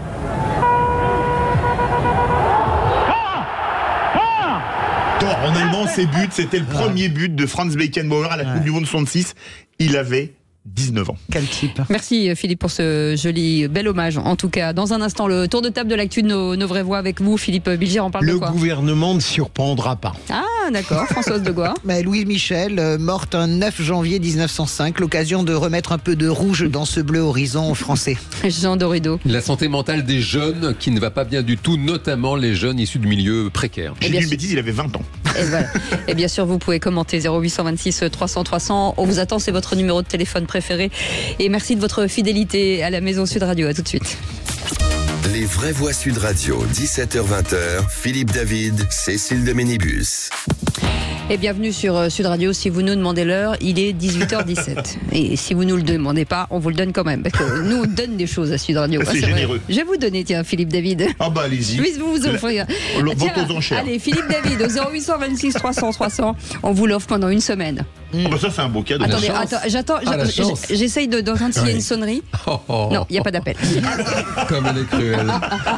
En allemand, ses buts, c'était le premier but de Franz Beckenbauer à la Coupe ouais. du Monde soixante-six. Il avait dix-neuf ans.
Quel type.
Merci Philippe pour ce joli, bel hommage. En tout cas, dans un instant, le tour de table de l'actu de nos, nos vraies voix avec vous, Philippe Bilger, on parle
le
de quoi?
Le gouvernement ne surprendra pas.
Ah, d'accord. Françoise de Gois.
Mais Louise Michel, euh, morte un neuf janvier dix-neuf cent cinq, l'occasion de remettre un peu de rouge dans ce bleu horizon français.
Jean Dorido.
La santé mentale des jeunes qui ne va pas bien du tout, notamment les jeunes issus de milieux précaires.
J'ai dit une bêtise, il avait vingt ans.
Et, voilà. Et bien sûr, vous pouvez commenter zéro huit cent vingt-six trois cents trois cents. On vous attend, c'est votre numéro de téléphone préféré. Et merci de votre fidélité à la Maison Sud Radio. À tout de suite.
Les vraies voix Sud Radio, dix-sept heures vingt, Philippe David, Cécile de Ménibus.
Et bienvenue sur Sud Radio. Si vous nous demandez l'heure, il est dix-huit heures dix-sept. Et si vous nous le demandez pas, on vous le donne quand même. Parce que nous, on donne des choses à Sud Radio.
C'est, c'est généreux.
Vrai. Je vais vous donner, tiens, Philippe David.
Ah bah allez-y.
Je vais vous vous offrir.
La... Tiens, vente aux enchères.
Allez, Philippe David, au zéro huit cent vingt-six trois cents trois cents. On vous l'offre pendant une semaine.
Mmh. Oh bah ça, c'est un beau cadeau.
Attendez, attends, j'attends.
Ah,
j'essaye de, d'entendre s'il y a une sonnerie.
Oh, oh.
Non, il n'y a pas d'appel.
Comme elle est cruelle.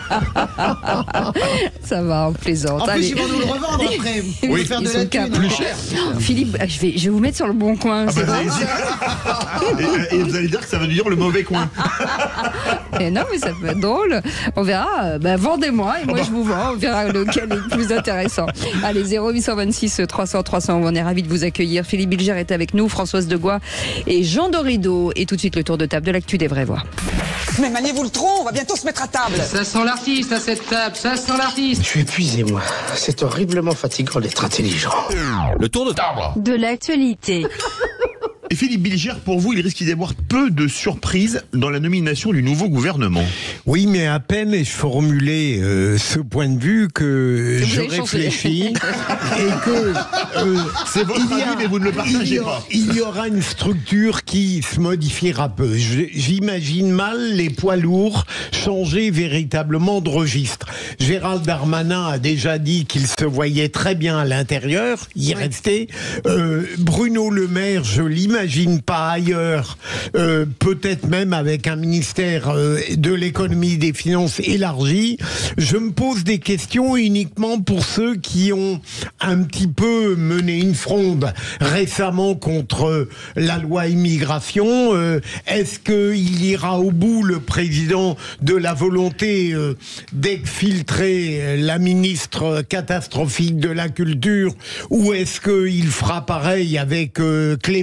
Ça va, on plaisante.
En plus,
allez.
ils vont nous le revendre après. Ils
oui,
vont faire de la thune.
Plus cher.
Philippe, je vais, je vais vous mettre sur le bon coin.
Ah
c'est
bah
bon.
et, et vous allez dire que ça va dire le mauvais coin.
Et non, mais ça peut être drôle. On verra. Bah, vendez-moi et moi oh bah. je vous vends. On verra lequel est le plus intéressant. Allez, zéro huit cent vingt-six trois cents trois cents. On est ravis de vous accueillir. Philippe Bilger est avec nous, Françoise de Gois et Jean Dorido. Et tout de suite, le tour de table de l'actu des vraies voix.
Mais maniez-vous le tronc, on va bientôt se mettre à table.
Ça sent l'artiste à cette table, ça sent l'artiste.
Je suis épuisé, moi. C'est horriblement fatigant d'être intelligent.
Le tour de table
de l'actualité.
Et Philippe Bilger, pour vous, il risque d'y avoir peu de surprises dans la nomination du nouveau gouvernement.
Oui, mais à peine ai-je formulé euh, ce point de vue que je réfléchis et que
euh, c'est votre avis, mais vous ne le partagez
il
pas.
Il y aura une structure qui se modifiera peu. J'imagine mal les poids lourds changer véritablement de registre. Gérald Darmanin a déjà dit qu'il se voyait très bien à l'intérieur, y oui. rester. Euh, Bruno Le Maire, je l'imagine. J'imagine pas ailleurs, euh, peut-être même avec un ministère euh, de l'économie et des finances élargi. Je me pose des questions uniquement pour ceux qui ont un petit peu mené une fronde récemment contre la loi immigration. Euh, est-ce qu'il ira au bout, le président, de la volonté euh, d'exfiltrer la ministre catastrophique de la culture, ou est-ce qu'il fera pareil avec euh, Clément Beaune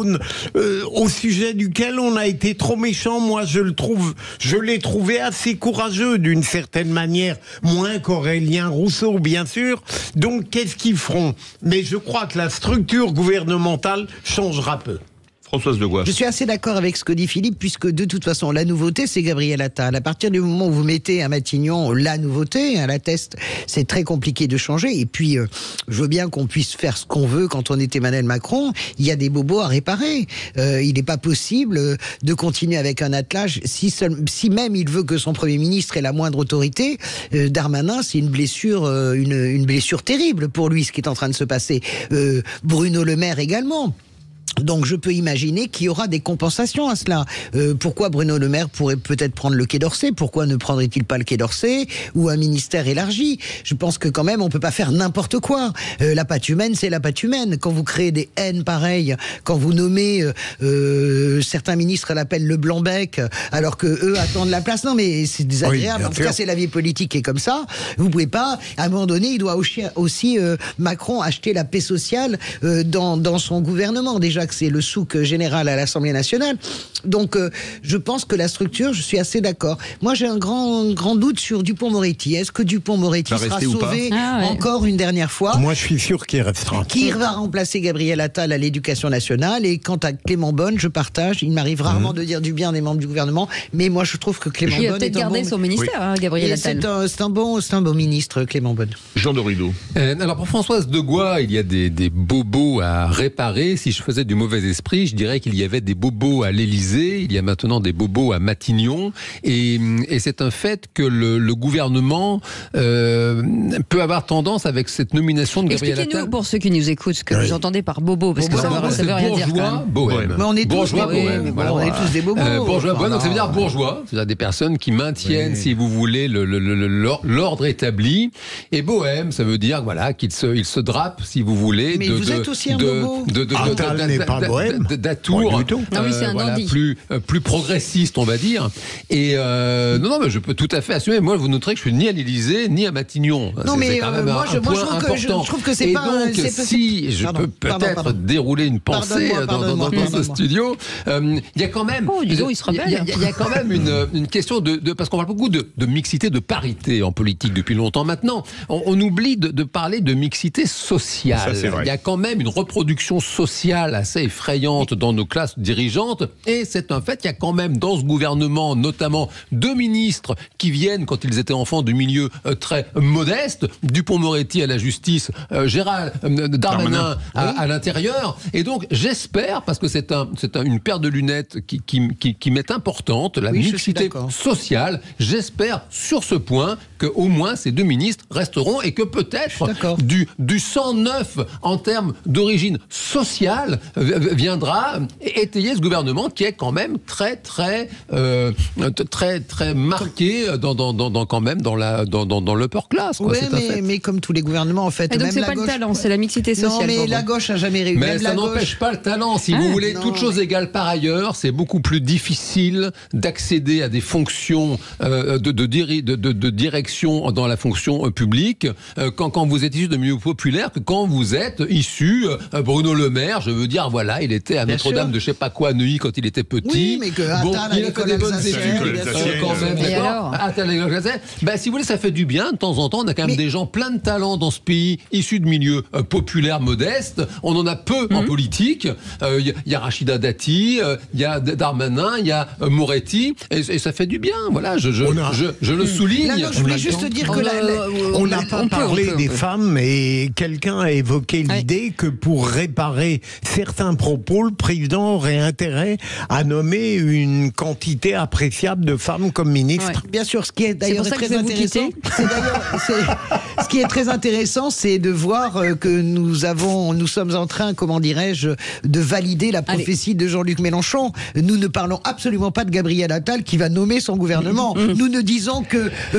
jaune, euh, au sujet duquel on a été trop méchant. Moi, je le trouve, je l'ai trouvé assez courageux d'une certaine manière, moins qu'Aurélien Rousseau, bien sûr. Donc, qu'est-ce qu'ils feront? Mais je crois que la structure gouvernementale changera peu.
Françoise de Goua.
Je suis assez d'accord avec ce que dit Philippe, puisque de toute façon, la nouveauté, c'est Gabriel Attal. À partir du moment où vous mettez à Matignon la nouveauté, à la test, c'est très compliqué de changer. Et puis, euh, je veux bien qu'on puisse faire ce qu'on veut quand on est Emmanuel Macron. Il y a des bobos à réparer. Euh, il n'est pas possible de continuer avec un attelage. Si, seul, si même il veut que son Premier ministre ait la moindre autorité, euh, Darmanin, c'est une blessure, euh, une, une blessure terrible pour lui, ce qui est en train de se passer. Euh, Bruno Le Maire également. Donc je peux imaginer qu'il y aura des compensations à cela. Euh, pourquoi Bruno Le Maire pourrait peut-être prendre le Quai d'Orsay? Pourquoi ne prendrait-il pas le Quai d'Orsay ou un ministère élargi? Je pense que quand même on peut pas faire n'importe quoi. Euh, la pâte humaine, c'est la pâte humaine. Quand vous créez des haines pareilles, quand vous nommez euh, euh, certains ministres à l'appel le blanc-bec, alors que eux attendent la place, non mais c'est désagréable. Oui, en tout cas, c'est la vie politique qui est comme ça. Vous pouvez pas. À un moment donné, il doit aussi, aussi euh, Macron acheter la paix sociale euh, dans dans son gouvernement. Déjà que c'est le souk général à l'Assemblée nationale. Donc, euh, je pense que la structure, je suis assez d'accord. Moi, j'ai un grand, grand doute sur Dupond-Moretti. Est-ce que Dupond-Moretti sera sauvé ah ouais. encore une dernière fois?
Moi, je suis sûr qu'il restera.
Qui va remplacer Gabriel Attal à l'Éducation nationale? Et quant à Clément Beaune, je partage. Il m'arrive rarement mmh. de dire du bien des membres du gouvernement, mais moi, je trouve que Clément Beaune est un bon...
Il a peut-être gardé son ministère, oui. hein, Gabriel Attal.
C'est un, c'est un bon, c'est un bon ministre, Clément Beaune.
Jean de Rudeau.
Euh, alors, pour Françoise de Goua, il y a des, des bobos à réparer. Si je faisais du mauvais esprit, je dirais qu'il y avait des bobos à l'Élysée, il y a maintenant des bobos à Matignon, et, et c'est un fait que le, le gouvernement euh, peut avoir tendance avec cette nomination de Gabriel Attal.
Expliquez-nous, pour ceux qui nous écoutent, ce que oui. vous entendez par bobo, parce
bobo,
que ça ne veut, veut rien
bourgeois,
dire. Quand même.
Bohème.
Mais on est tous
bourgeois,
des,
bohème.
Oui,
Voilà,
on est tous des bobos.
Euh, bourgeois,
enfin,
bohème, donc ça veut dire bourgeois, c'est-à-dire des personnes qui maintiennent, oui. si vous voulez, le, le, le, l'ordre établi, et bohème, ça veut dire voilà qu'il se, il se drape, si vous voulez,
mais
de,
vous
de,
êtes aussi un
de,
bobo.
de, de, de,
Attal n'est pas bohème.
d'atour.
Ah oui, c'est un
voilà,
dandy.
Plus, euh, plus progressiste, on va dire. Et euh, non, non, mais je peux tout à fait assumer. Moi, vous noterez que je suis ni à l'Élysée ni à Matignon.
Non,
c'est,
mais
c'est quand même
euh,
un,
moi, je,
un
moi,
point
je, trouve
important.
que, je, je trouve que c'est
et
pas.
donc,
c'est,
si je
pardon,
peux
pardon,
peut-être
pardon.
dérouler une pensée dans, dans, dans, dans ce studio, il euh, y a quand même.
Oh, dis donc, il se rebelle.
Il y, y, y a quand même une, une question de, de parce qu'on parle beaucoup de, de mixité, de parité en politique depuis longtemps. Maintenant, on, on oublie de, de parler de mixité sociale. Il y a quand même une reproduction sociale assez effrayante dans nos classes dirigeantes, et c'est un fait. Il y a quand même dans ce gouvernement, notamment deux ministres qui viennent, quand ils étaient enfants, de milieux euh, très modestes, Dupond-Moretti à la justice, euh, Gérald euh, Darmanin à, oui. à l'intérieur. Et donc, j'espère, parce que c'est, un, c'est un, une paire de lunettes qui, qui, qui, qui m'est importante, la oui, mixité sociale, j'espère sur ce point qu'au moins ces deux ministres resteront et que peut-être du, du cent neuf en termes d'origine sociale viendra étayer ce gouvernement qui est quand même très très euh, très très marqué dans, dans, dans, dans quand même dans la dans, dans, dans l'upper class.
Oui, mais, mais comme tous les gouvernements en fait.
Et donc
même
c'est
la
pas
gauche...
le talent, c'est la mixité sociale.
Non, mais la gauche a jamais réussi.
Mais
même
ça
la
n'empêche
gauche...
pas le talent. Si ah, vous voulez, toutes choses égales par ailleurs, c'est beaucoup plus difficile d'accéder à des fonctions euh, de, de, de, de, de direction dans la fonction publique euh, quand, quand vous êtes issu de milieu populaire que quand vous êtes issu euh, Bruno Le Maire. Je veux dire, voilà, il était à Notre-Dame de je sais pas quoi à Neuilly quand il était petit.
Oui, mais que
bon,
Attal
il a fait des bonnes études euh, quand même.
Et alors
Attal, ben, si vous voulez, ça fait du bien. De temps en temps, on a quand même mais... des gens plein de talent dans ce pays, issus de milieux euh, populaires modestes. On en a peu mm-hmm. en politique. Il euh, y, y a Rachida Dati, il euh, y a Darmanin, il y a euh, Moretti, et, et ça fait du bien. Voilà, je, je, a... je, je le souligne.
Là, non, je voulais juste dire que la, la,
on n'a pas on parlé peut, des peut. femmes, et quelqu'un a évoqué l'idée ouais. que pour réparer certains propos, le président aurait intérêt à nommer une quantité appréciable de femmes comme ministres.
Ouais. Bien sûr, ce qui est d'ailleurs est très intéressant, c'est d'ailleurs, c'est, ce qui est très intéressant, c'est de voir que nous avons, nous sommes en train, comment dirais-je, de valider la prophétie Allez. de Jean-Luc Mélenchon. Nous ne parlons absolument pas de Gabriel Attal qui va nommer son gouvernement. Mmh. Nous ne disons que euh, Emmanuel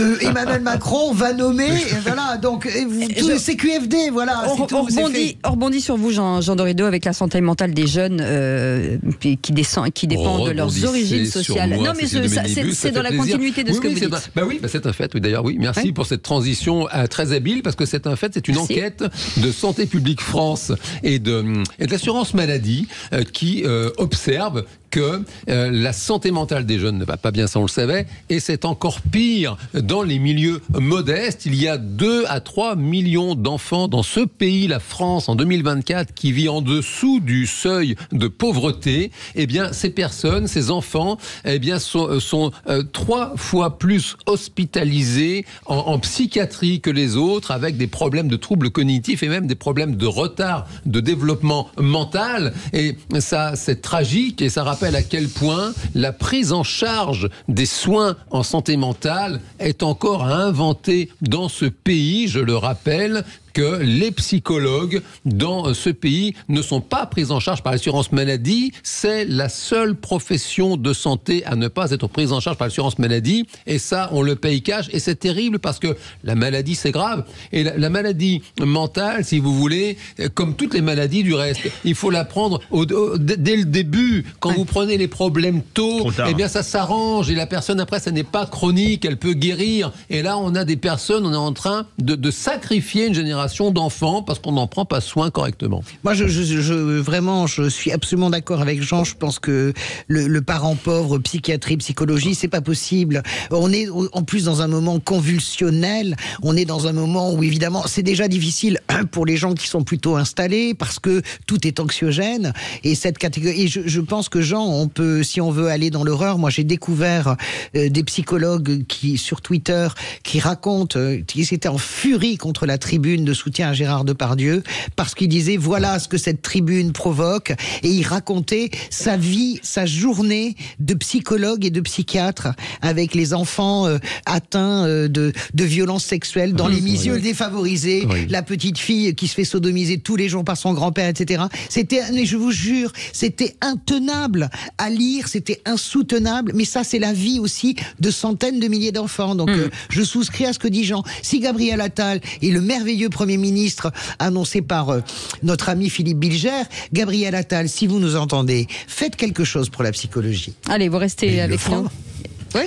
Emmanuel Macron va nommer, et voilà, donc et vous, tout
Je...
C Q F D, voilà.
On,
c'est tout,
on, rebondit, on rebondit sur vous, Jean, Jean Dorido, avec la santé mentale des jeunes euh, qui, descend, qui dépendent de leurs origines sociales.
Moi,
non, mais c'est, ça, c'est, c'est dans la plaisir. continuité de
oui,
ce que
oui,
vous dites.
Un... Bah oui, bah c'est un fait. Oui, d'ailleurs, oui. Merci oui. pour cette transition euh, très habile, parce que c'est un fait. C'est une Merci. enquête de Santé publique France et de, et de l'assurance maladie euh, qui euh, observe que euh, la santé mentale des jeunes ne va pas bien, ça on le savait, et c'est encore pire dans les milieux modestes. Il y a deux à trois millions d'enfants dans ce pays, la France, en deux mille vingt-quatre, qui vit en dessous du seuil de pauvreté. Eh bien, ces personnes, ces enfants, eh bien, sont, sont euh, trois fois plus hospitalisés en, en psychiatrie que les autres, avec des problèmes de troubles cognitifs et même des problèmes de retard de développement mental. Et ça, c'est tragique, et ça rappelle à quel point la prise en charge des soins en santé mentale est encore à inventer dans ce pays, je le rappelle, que les psychologues dans ce pays ne sont pas pris en charge par l'assurance maladie. C'est la seule profession de santé à ne pas être prise en charge par l'assurance maladie. Et ça, on le paye cash. Et c'est terrible parce que la maladie, c'est grave. Et la, la maladie mentale, si vous voulez, comme toutes les maladies du reste, il faut la prendre au, au, dès le début. Quand vous prenez les problèmes tôt, eh bien ça s'arrange. Et la personne, après, ça n'est pas chronique. Elle peut guérir. Et là, on a des personnes, on est en train de, de sacrifier une génération d'enfants parce qu'on n'en prend pas soin correctement.
Moi, je, je, je, vraiment, je suis absolument d'accord avec Jean. Je pense que le, le parent pauvre, psychiatrie, psychologie, c'est pas possible. On est en plus dans un moment convulsionnel. On est dans un moment où, évidemment, c'est déjà difficile pour les gens qui sont plutôt installés parce que tout est anxiogène. Et cette catégorie, et je, je pense que Jean, on peut, si on veut aller dans l'horreur, moi j'ai découvert euh, des psychologues qui, sur Twitter, qui racontent euh, qu'ils étaient en furie contre la tribune de soutien à Gérard Depardieu parce qu'il disait voilà ce que cette tribune provoque, et il racontait sa vie, sa journée de psychologue et de psychiatre avec les enfants euh, atteints euh, de, de violences sexuelles dans oui, les milieux oui. défavorisés, oui. la petite fille qui se fait sodomiser tous les jours par son grand-père, et cetera. C'était, mais je vous jure, c'était intenable à lire, c'était insoutenable, mais ça c'est la vie aussi de centaines de milliers d'enfants. Donc mmh. euh, je souscris à ce que dit Jean. Si Gabriel Attal est le merveilleux Premier ministre annoncé par euh, notre ami Philippe Bilger, Gabriel Attal, si vous nous entendez, faites quelque chose pour la psychologie.
Allez, vous restez avec nous. Oui.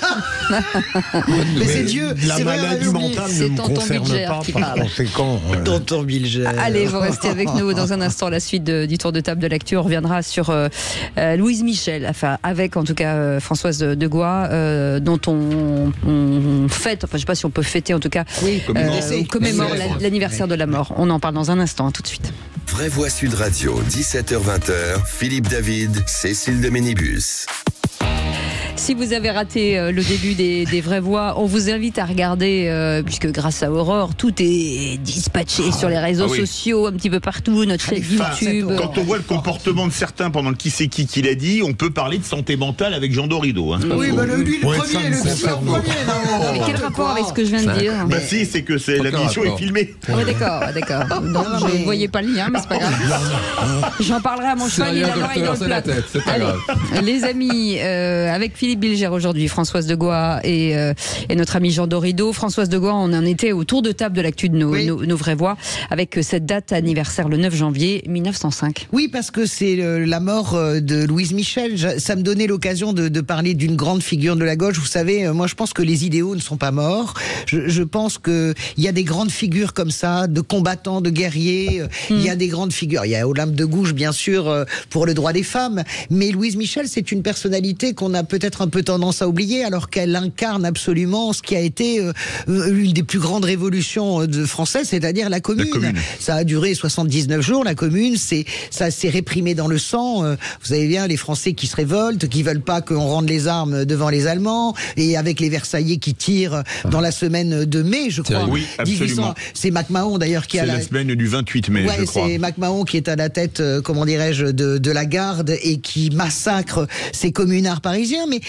Mais c'est Dieu.
La
c'est
maladie
vrai,
mentale ne me concerne
Bilger
pas
qui
par
parle.
conséquent. Euh...
Tonton Bilger.
Allez, vous restez avec nous dans un instant. La suite de, du tour de table de l'actu. On reviendra sur euh, euh, Louise Michel, enfin avec en tout cas euh, Françoise de Degois, euh, dont on, on fête, enfin je ne sais pas si on peut fêter en tout cas,
oui, commémore,
euh, commémore la, l'anniversaire de la mort. On en parle dans un instant. À tout de suite.
Vraie Voix Sud Radio, dix-sept heures vingt, Philippe David, Cécile de Ménibus.
Si vous avez raté euh, le début des, des vraies voix, on vous invite à regarder, euh, puisque grâce à Aurore, tout est dispatché oh, sur les réseaux ah oui. sociaux, un petit peu partout, notre chaîne YouTube.
Quand on voit le comportement de certains pendant le qui c'est qui qui l'a dit, on peut parler de santé mentale avec Jean Dorido. Hein.
Oui, bah, le, lui le
ouais,
premier, le psychiatre premier.
Non, mais quel rapport avec ce que je viens de dire?
Bah si, c'est que c'est, la mission est filmée.
Oui, d'accord, d'accord. Donc je ne voyais pas le lien, mais c'est pas grave. J'en parlerai à mon cheval, il a l'oreille dans le plat.
C'est pas grave.
Les amis, euh, avec Philippe Bilger aujourd'hui, Françoise Degois et, euh, et notre ami Jean Dorido. Françoise Degois, on en était au tour de table de l'actu de nos, oui. nos, nos vraies voix, avec cette date anniversaire le neuf janvier mille neuf cent cinq.
Oui, parce que c'est le, la mort de Louise Michel. Ça me donnait l'occasion de, de parler d'une grande figure de la gauche. Vous savez, moi je pense que les idéaux ne sont pas morts. Je, je pense qu'il y a des grandes figures comme ça, de combattants, de guerriers. Il mm. y a des grandes figures. Il y a Olympe de Gouges, bien sûr, pour le droit des femmes. Mais Louise Michel, c'est une personnalité qu'on a peut-être un peu tendance à oublier, alors qu'elle incarne absolument ce qui a été euh, l'une des plus grandes révolutions de françaises, c'est-à-dire la commune. la commune. Ça a duré soixante-dix-neuf jours, la commune, c'est, ça s'est réprimé dans le sang. Euh, vous savez bien, les Français qui se révoltent, qui veulent pas qu'on rende les armes devant les Allemands, et avec les Versaillais qui tirent dans la semaine de mai, je crois.
Oui, absolument.
C'est MacMahon d'ailleurs qui
c'est
a
la...
la
semaine du vingt-huit mai,
ouais,
je crois.
C'est MacMahon qui est à la tête, euh, comment dirais-je, de, de la garde et qui massacre ces communards parisiens. Mais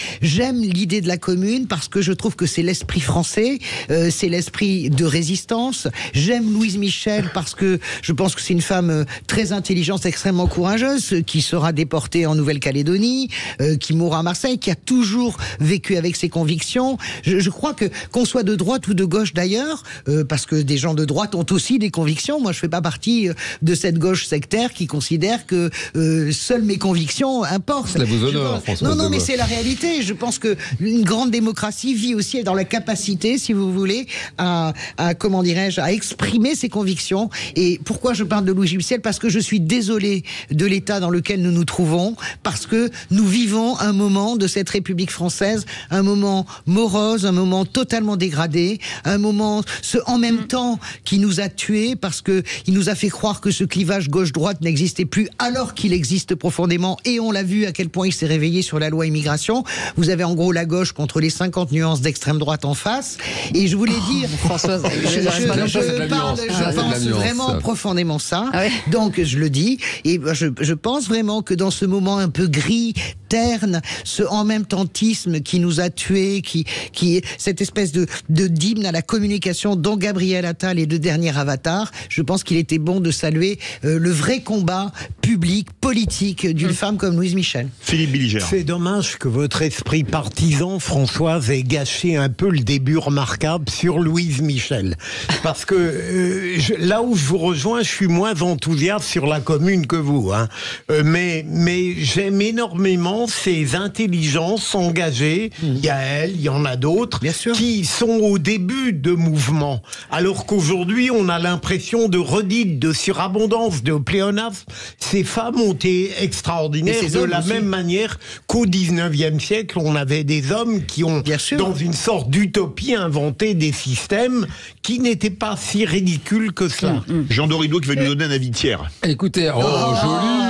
J'aime l'idée de la commune parce que je trouve que c'est l'esprit français, euh, c'est l'esprit de résistance. J'aime Louise Michel parce que je pense que c'est une femme euh, très intelligente, extrêmement courageuse, euh, qui sera déportée en Nouvelle-Calédonie, euh, qui mourra à Marseille, qui a toujours vécu avec ses convictions. Je, je crois que qu'on soit de droite ou de gauche d'ailleurs, euh, parce que des gens de droite ont aussi des convictions. Moi, je fais pas partie euh, de cette gauche sectaire qui considère que euh, seules mes convictions importent.
Cela vous honore,
pense...
François.
Non, non, mais c'est la réalité. Je pense que une grande démocratie vit aussi dans la capacité, si vous voulez, à, à comment dirais-je, à exprimer ses convictions. Et pourquoi je parle de Louis Michel? Parce que je suis désolé de l'état dans lequel nous nous trouvons, parce que nous vivons un moment de cette République française, un moment morose, un moment totalement dégradé, un moment ce en même temps qui nous a tués, parce que il nous a fait croire que ce clivage gauche-droite n'existait plus, alors qu'il existe profondément, et on l'a vu à quel point il s'est réveillé sur la loi immigration. Vous avez en gros la gauche contre les cinquante nuances d'extrême droite en face, et je voulais dire,
oh, Françoise,
je, je, je, je, parle, je ah, pense vraiment profondément ça, ah ouais. Donc je le dis, et je, je pense vraiment que dans ce moment un peu gris, terne, ce en même tentisme qui nous a tués, qui, qui cette espèce de, de d'hymne à la communication dont Gabriel Attal est le dernier avatar, je pense qu'il était bon de saluer euh, le vrai combat public, politique d'une mmh. femme comme Louise Michel.
Philippe Bilger.
C'est dommage que votre esprit partisan, Françoise, ait gâché un peu le début remarquable sur Louise Michel. Parce que euh, je, là où je vous rejoins, je suis moins enthousiaste sur la commune que vous. Hein. Euh, mais mais j'aime énormément ces intelligences engagées. Mmh. Il y a elle, il y en a d'autres, qui sont au début de mouvements. Alors qu'aujourd'hui, on a l'impression de redite, de surabondance, de pléonasme. Ces femmes ont été extraordinaires de la aussi. Même manière qu'au dix-neuvième siècle, on avait des hommes qui ont, dans une sorte d'utopie, inventé des systèmes qui n'étaient pas si ridicules que cela.
Mmh, mmh. Jean Dorido qui va nous donner un avis tiers.
Écoutez, oh, oh joli.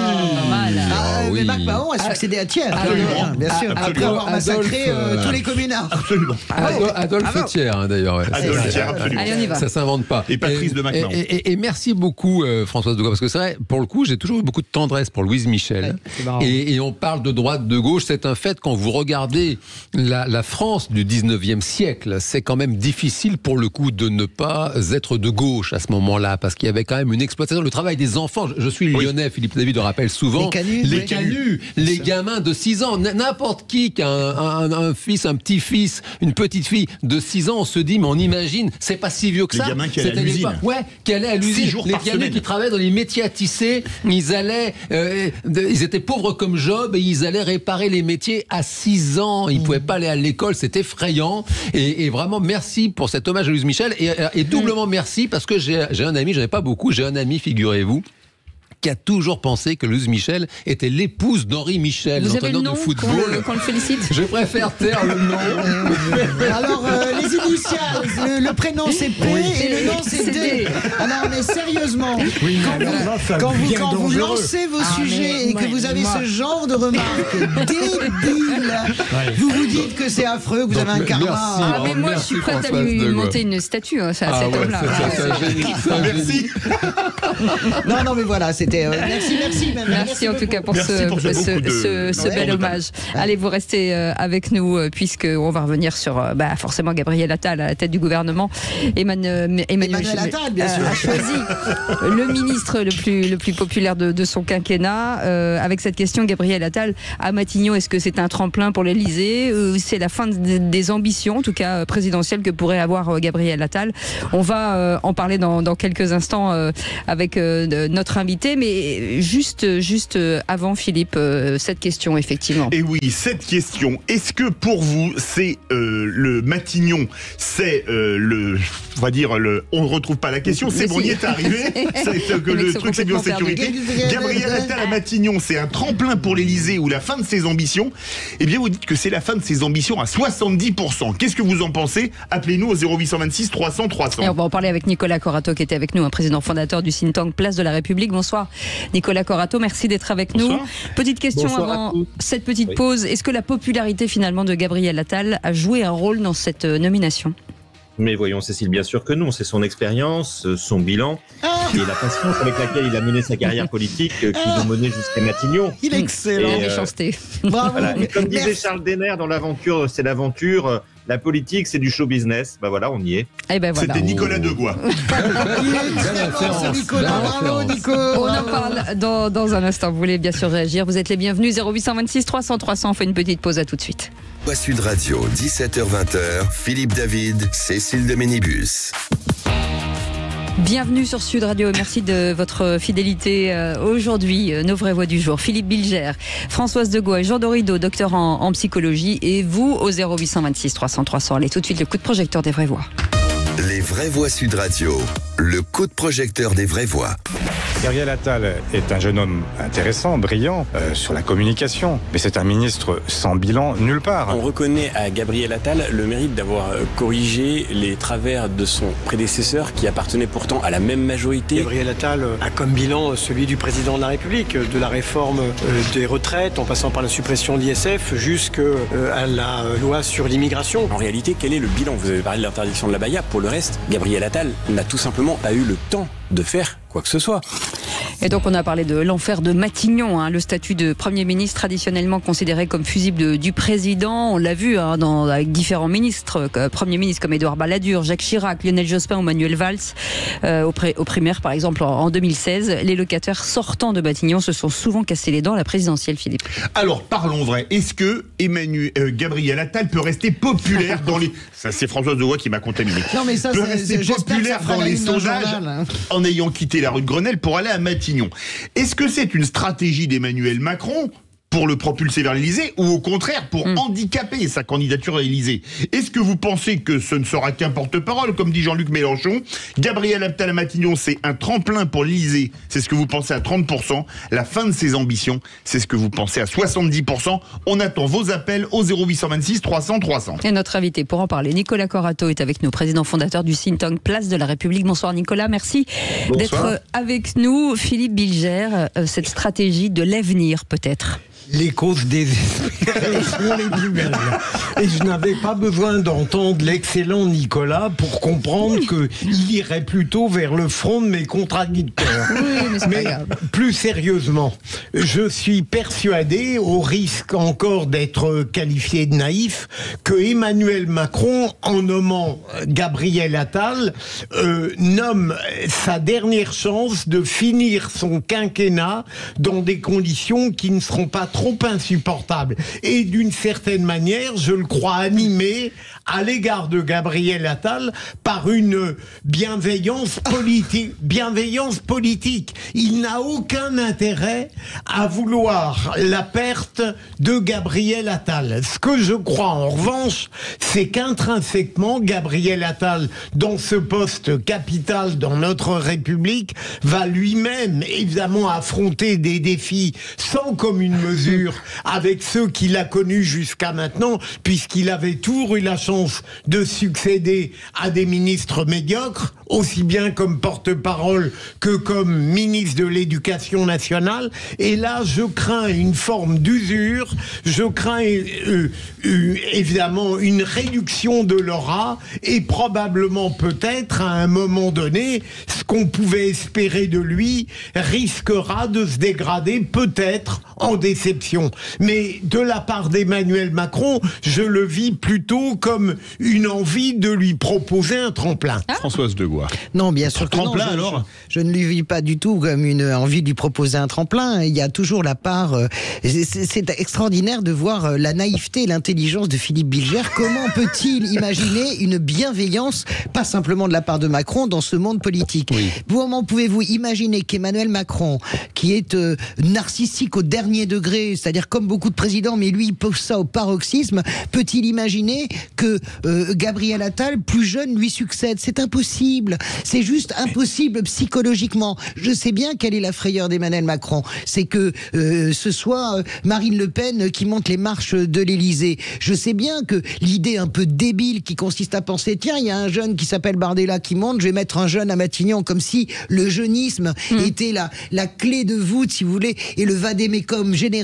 Ah, mais Mac Mahon a succédé à Thiers, absolument, bien sûr. Après Adolphe, avoir massacré euh, euh, tous les communards.
Absolument.
Adolphe, Adolphe ah, Thiers, hein, d'ailleurs. Ouais.
Adolphe Thiers, absolument.
Allez, on y va.
Ça s'invente pas.
Et Patrice
et,
de Mac Mahon.
Et, et, et merci beaucoup, euh, Françoise de Gaulle, parce que c'est vrai, pour le coup, j'ai toujours eu beaucoup de tendresse pour Louise Michel. Ouais, et, et on parle de droite, de gauche, c'est un fait. Quand vous regardez la, la France du dix-neuvième siècle, c'est quand même difficile pour le coup de ne pas être de gauche à ce moment-là, parce qu'il y avait quand même une exploitation. Le travail des enfants, je, je suis lyonnais, oui. Philippe David le rappelle souvent.
Les canuts,
les
oui.
canuts, les gamins de six ans, n'importe qui qui a un, un, un fils, un petit-fils, une petite fille de six ans, on se dit, mais on imagine, c'est pas si vieux que ça.
Les gamins qui allaient à l'usine.
Ouais, qui allaient à l'usine. Les gamins qui travaillaient dans les métiers à tisser, ils allaient, euh, de, ils étaient pauvres comme Job et ils allaient réparer les métiers à six ans. Ils mmh. pouvaient pas aller à l'école, c'est effrayant. Et, et vraiment, merci pour cet hommage à Louise Michel. Et, et doublement merci parce que j'ai, j'ai un ami, j'en ai pas beaucoup, j'ai un ami, figurez-vous, qui a toujours pensé que Louise Michel était l'épouse d'Henri Michel, l'entraîneur de football.
Qu'on le, qu'on le félicite.
Je préfère taire le nom.
Alors, euh, les initiales, le, le prénom c'est P oui. et le nom c'est D. Alors, mais sérieusement, oui, quand, vous, là, quand, vous, quand vous lancez vos ah, sujets et que vous avez moi. ce genre de remarques débiles, ouais. vous vous dites que c'est affreux, que vous Donc, avez un karma.
Merci, ah, mais moi, je suis prête à lui monter une statue, hein, ça, à ah, cet ouais, homme-là.
Merci.
Non, non, mais voilà, c'est Euh, merci, merci, même.
merci. Merci en tout cas pour merci ce, pour ce, ce, de... ce, ce ouais, bel hommage. Ouais. Allez, vous restez euh, avec nous euh, puisqu'on va revenir sur euh, bah, forcément Gabriel Attal à la tête du gouvernement. Emmanuel, Emmanuel, Emmanuel Attal, bien sûr. Euh, a choisi le ministre le plus, le plus populaire de, de son quinquennat. Euh, avec cette question, Gabriel Attal à Matignon, est-ce que c'est un tremplin pour l'Élysée ou c'est la fin de, des ambitions, en tout cas présidentielles, que pourrait avoir euh, Gabriel Attal? On va euh, en parler dans, dans quelques instants euh, avec euh, notre invité. Mais juste, juste avant, Philippe, euh, cette question, effectivement.
Et oui, cette question. Est-ce que pour vous, c'est euh, le Matignon, c'est euh, le, on va dire, le, on ne retrouve pas la question, c'est mais bon, si. on y est arrivé. C'est que le truc, c'est biosécurité. Gabriel Attal à Matignon, c'est un tremplin pour l'Élysée ou la fin de ses ambitions. Eh bien, vous dites que c'est la fin de ses ambitions à soixante-dix pour cent. Qu'est-ce que vous en pensez? Appelez-nous au zéro huit cent vingt-six trois cents trois cents.
Et on va en parler avec Nicolas Corato, qui était avec nous, un président fondateur du think tank Place de la République. Bonsoir. Nicolas Corato, merci d'être avec Bonsoir. nous. Petite question Bonsoir avant cette petite oui. pause. Est-ce que la popularité finalement de Gabriel Attal a joué un rôle dans cette nomination ?
Mais voyons, Cécile, bien sûr que non. C'est son expérience, son bilan et la patience avec laquelle il a mené sa carrière politique qui l'ont mené jusqu'à Matignon.
Il est excellent.
Et, euh,
méchanceté.
Bravo.
Voilà. Et comme disait
Merci.
Charles Denner dans l'aventure, c'est l'aventure. La politique, c'est du show business. Ben voilà, on y est.
Eh ben voilà.
C'était Nicolas Degois.
Il est excellent, ce Nicolas. Bravo, Nico.
On en parle dans, dans un instant. Vous voulez bien sûr réagir. Vous êtes les bienvenus. zéro huit cent vingt-six trois cents trois cents. On fait une petite pause. À tout de suite.
Sud Radio, dix-sept heures vingt, Philippe David, Cécile de Ménibus.
Bienvenue sur Sud Radio, merci de votre fidélité. Euh, aujourd'hui, euh, nos vraies voix du jour, Philippe Bilger, Françoise Degois, Jean Dorido, docteur en, en psychologie, et vous au zéro huit cent vingt-six trois cents trois cents. Allez, tout de suite, le coup de projecteur des vraies voix.
Les vraies voix Sud Radio, le coup de projecteur des vraies voix.
Gabriel Attal est un jeune homme intéressant, brillant, euh, sur la communication. Mais c'est un ministre sans bilan nulle part.
On reconnaît à Gabriel Attal le mérite d'avoir corrigé les travers de son prédécesseur qui appartenait pourtant à la même majorité.
Gabriel Attal a comme bilan celui du président de la République, de la réforme des retraites, en passant par la suppression de l'I S F, jusqu'à la loi sur l'immigration.
En réalité, quel est le bilan? Vous avez parlé de l'interdiction de la baya. Pour le reste, Gabriel Attal n'a tout simplement pas eu le temps de faire quoi que ce soit.
Et donc on a parlé de l'enfer de Matignon, hein, le statut de Premier ministre traditionnellement considéré comme fusible du président. On l'a vu hein, dans, avec différents ministres, euh, Premiers ministres comme Édouard Balladur, Jacques Chirac, Lionel Jospin ou Manuel Valls. Euh, au, pré, au primaire par exemple en, en deux mille seize, les locataires sortant de Matignon se sont souvent cassés les dents à la présidentielle, Philippe.
Alors parlons vrai, est-ce que Emmanuel, euh, Gabriel Attal peut rester populaire dans les... Ça c'est Françoise Degois qui m'a contaminé.
Non mais ça,
peut
c'est,
rester
j'espère
populaire
que ça fera
dans
la
les
une d'un
sondages
journal, hein.
en ayant quitté la rue de Grenelle pour aller à Matignon. Est-ce que c'est une stratégie d'Emmanuel Macron pour le propulser vers l'Élysée ou au contraire pour mmh. handicaper sa candidature à l'Élysée? Est-ce que vous pensez que ce ne sera qu'un porte-parole, comme dit Jean-Luc Mélenchon? Gabriel Attal à Matignon, c'est un tremplin pour l'Élysée. C'est ce que vous pensez à trente pour cent. La fin de ses ambitions, c'est ce que vous pensez à soixante-dix pour cent. On attend vos appels au zéro huit cent vingt-six trois cents trois cents.
Et notre invité pour en parler, Nicolas Corato, est avec nous, président fondateur du think tank Place de la République. Bonsoir Nicolas, merci Bonsoir. d'être avec nous. Philippe Bilger, cette stratégie de l'avenir peut-être?
Les causes désespérées sont les plus belles. Et je n'avais pas besoin d'entendre l'excellent Nicolas pour comprendre qu'il irait plutôt vers le front de mes contradicteurs.
Oui, mais c'est
mais
pas grave.
Plus sérieusement, je suis persuadé, au risque encore d'être qualifié de naïf, que Emmanuel Macron, en nommant Gabriel Attal, euh, nomme sa dernière chance de finir son quinquennat dans des conditions qui ne seront pas trop insupportable. Et d'une certaine manière, je le crois animé à l'égard de Gabriel Attal par une bienveillance politique. Bienveillance politique. Il n'a aucun intérêt à vouloir la perte de Gabriel Attal. Ce que je crois en revanche, c'est qu'intrinsèquement, Gabriel Attal, dans ce poste capital dans notre République, va lui-même évidemment affronter des défis sans commune mesure avec ceux qu'il a connus jusqu'à maintenant, puisqu'il avait toujours eu la chance de succéder à des ministres médiocres, aussi bien comme porte-parole que comme ministre de l'Éducation nationale. Et là, je crains une forme d'usure, je crains euh, euh, évidemment une réduction de l'aura, et probablement peut-être à un moment donné, ce qu'on pouvait espérer de lui risquera de se dégrader, peut-être en déception. Mais de la part d'Emmanuel Macron, je le vis plutôt comme une envie de lui proposer un tremplin.
Ah. Françoise Degois.
Non, bien sûr que non.
Tremplin
Je,
alors
je, je ne lui vis pas du tout comme une envie de lui proposer un tremplin. Il y a toujours la part... Euh, c'est, c'est extraordinaire de voir euh, la naïveté et l'intelligence de Philippe Bilger. Comment peut-il imaginer une bienveillance, pas simplement de la part de Macron, dans ce monde politique? Oui. Comment pouvez-vous imaginer qu'Emmanuel Macron, qui est euh, narcissique au dernier degré, c'est-à-dire comme beaucoup de présidents, mais lui il pose ça au paroxysme, peut-il imaginer que euh, Gabriel Attal, plus jeune, lui succède? C'est impossible. C'est juste impossible psychologiquement. Je sais bien quelle est la frayeur d'Emmanuel Macron. C'est que euh, ce soit euh, Marine Le Pen qui monte les marches de l'Élysée. Je sais bien que l'idée un peu débile qui consiste à penser, tiens, il y a un jeune qui s'appelle Bardella qui monte, je vais mettre un jeune à Matignon, comme si le jeunisme mmh. était la, la clé de voûte, si vous voulez, et le vadémécum général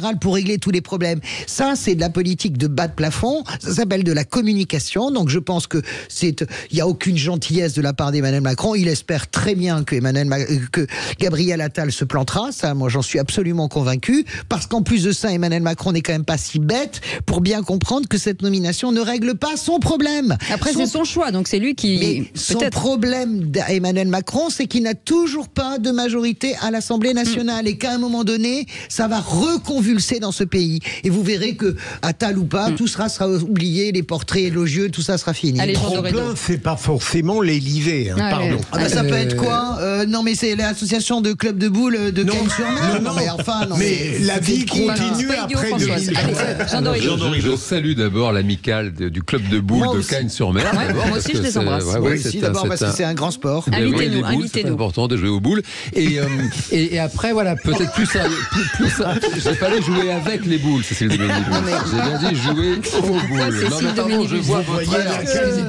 fédéral pour régler tous les problèmes. Ça, c'est de la politique de bas de plafond. Ça s'appelle de la communication. Donc, je pense que c'est, il n'y a aucune gentillesse de la part d'Emmanuel Macron. Il espère très bien que Emmanuel, Ma... que Gabriel Attal se plantera. Ça, moi, j'en suis absolument convaincu. Parce qu'en plus de ça, Emmanuel Macron n'est quand même pas si bête pour bien comprendre que cette nomination ne règle pas son problème.
Après, son... c'est son choix. Donc, c'est lui qui.
Mais son problème d'Emmanuel Macron, c'est qu'il n'a toujours pas de majorité à l'Assemblée nationale mmh. et qu'à un moment donné, ça va reconvulser dans ce pays. Et vous verrez que, Attal ou pas, mmh. tout sera, sera oublié, les portraits élogieux, tout ça sera fini.
Le tremplin, c'est pas forcément l'Élysée, hein, ah, pardon.
Ah, bah, ça euh... peut être quoi euh, Non, mais c'est l'association de clubs de boules de Cannes-sur-Mer.
Non, non,
mais enfin, non.
Mais, mais la vie continue après deux mille vingt.
Je salue d'abord l'amicale du club de boules de Cannes-sur-Mer.
Moi aussi, je les embrasse.
Moi aussi, d'abord parce que c'est un grand sport.
Invitez-nous, invitez-nous.
C'est important de jouer aux boules. Et, euh, et, et après, voilà, peut-être plus sérieux. Plus, plus sérieux. J'ai pas allé jouer avec les boules, Cécile Domingue. J'ai bien dit jouer aux boules. Non, mais pardon, je vois votre air.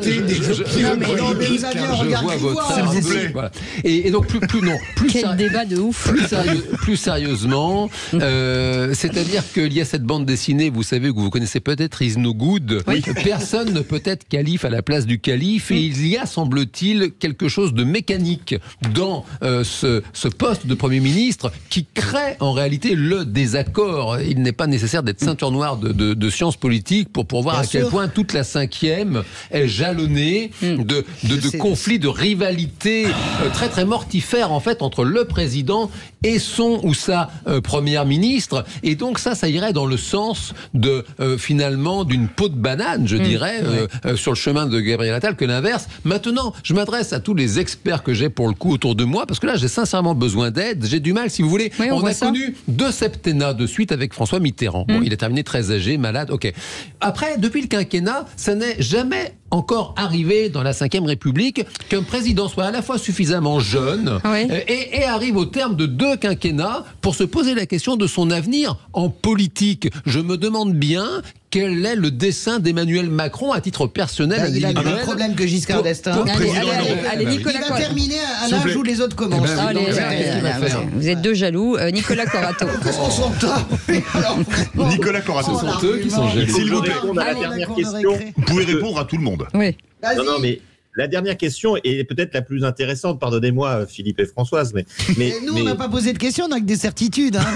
Je vois votre air.
S'il vous plaît.
Voilà. Et, et donc, plus, plus non. Plus
Quel débat de ouf.
Plus, sérieux, plus sérieusement, euh, c'est-à-dire qu'il y a cette bande dessinée, vous savez, que vous connaissez peut-être, Is No Good. Oui. Personne ne peut être calife à la place du calife. Et il y a, semble-t-il, quelque chose de mécanique dans euh, ce, ce poste de Premier ministre qui crée en réalité le désaccord. Il n'est pas nécessaire d'être ceinture noire de, de, de sciences politiques pour, pour voir Bien à sûr. quel point toute la cinquième est jalonnée de, de, de conflits, de rivalités euh, très très mortifères en fait entre le président et son ou sa euh, première ministre. Et donc ça, ça irait dans le sens de euh, finalement d'une peau de banane, je mmh. dirais, euh, ouais. euh, sur le chemin de Gabriel Attal que l'inverse. Maintenant, je m'adresse à tous les experts que j'ai pour le coup autour de moi, parce que là, j'ai sincèrement besoin d'aide. J'ai du mal, si vous voulez. Oui, on, on a ça. connu deux septennats de suite avec François Mitterrand. Mmh. Bon, il est terminé très âgé, malade, ok. Après, depuis le quinquennat, ça n'est jamais encore arrivé dans la cinquième République qu'un président soit à la fois suffisamment jeune oui. et, et arrive au terme de deux quinquennats pour se poser la question de son avenir en politique. Je me demande bien quel est le dessein d'Emmanuel Macron à titre personnel.
Ben, il a le même problème que Giscard d'Estaing.
Allez, allez, allez, allez, Nicolas
il va terminer à l'âge où les autres commencent.
Eh ben, allez, allez, allez, vous êtes deux jaloux. Euh, Nicolas Corato.
Qu'est-ce qu'on s'entend
Nicolas Corato.
Ce sont eux qui sont jaloux.
S'il vous plaît, répondre à la dernière question.
Vous pouvez répondre à tout le monde.
Oui.
Non, non, mais la dernière question est peut-être la plus intéressante. Pardonnez-moi, Philippe et Françoise, mais... mais
et nous,
mais...
on n'a pas posé de questions, on n'a que des certitudes. Hein.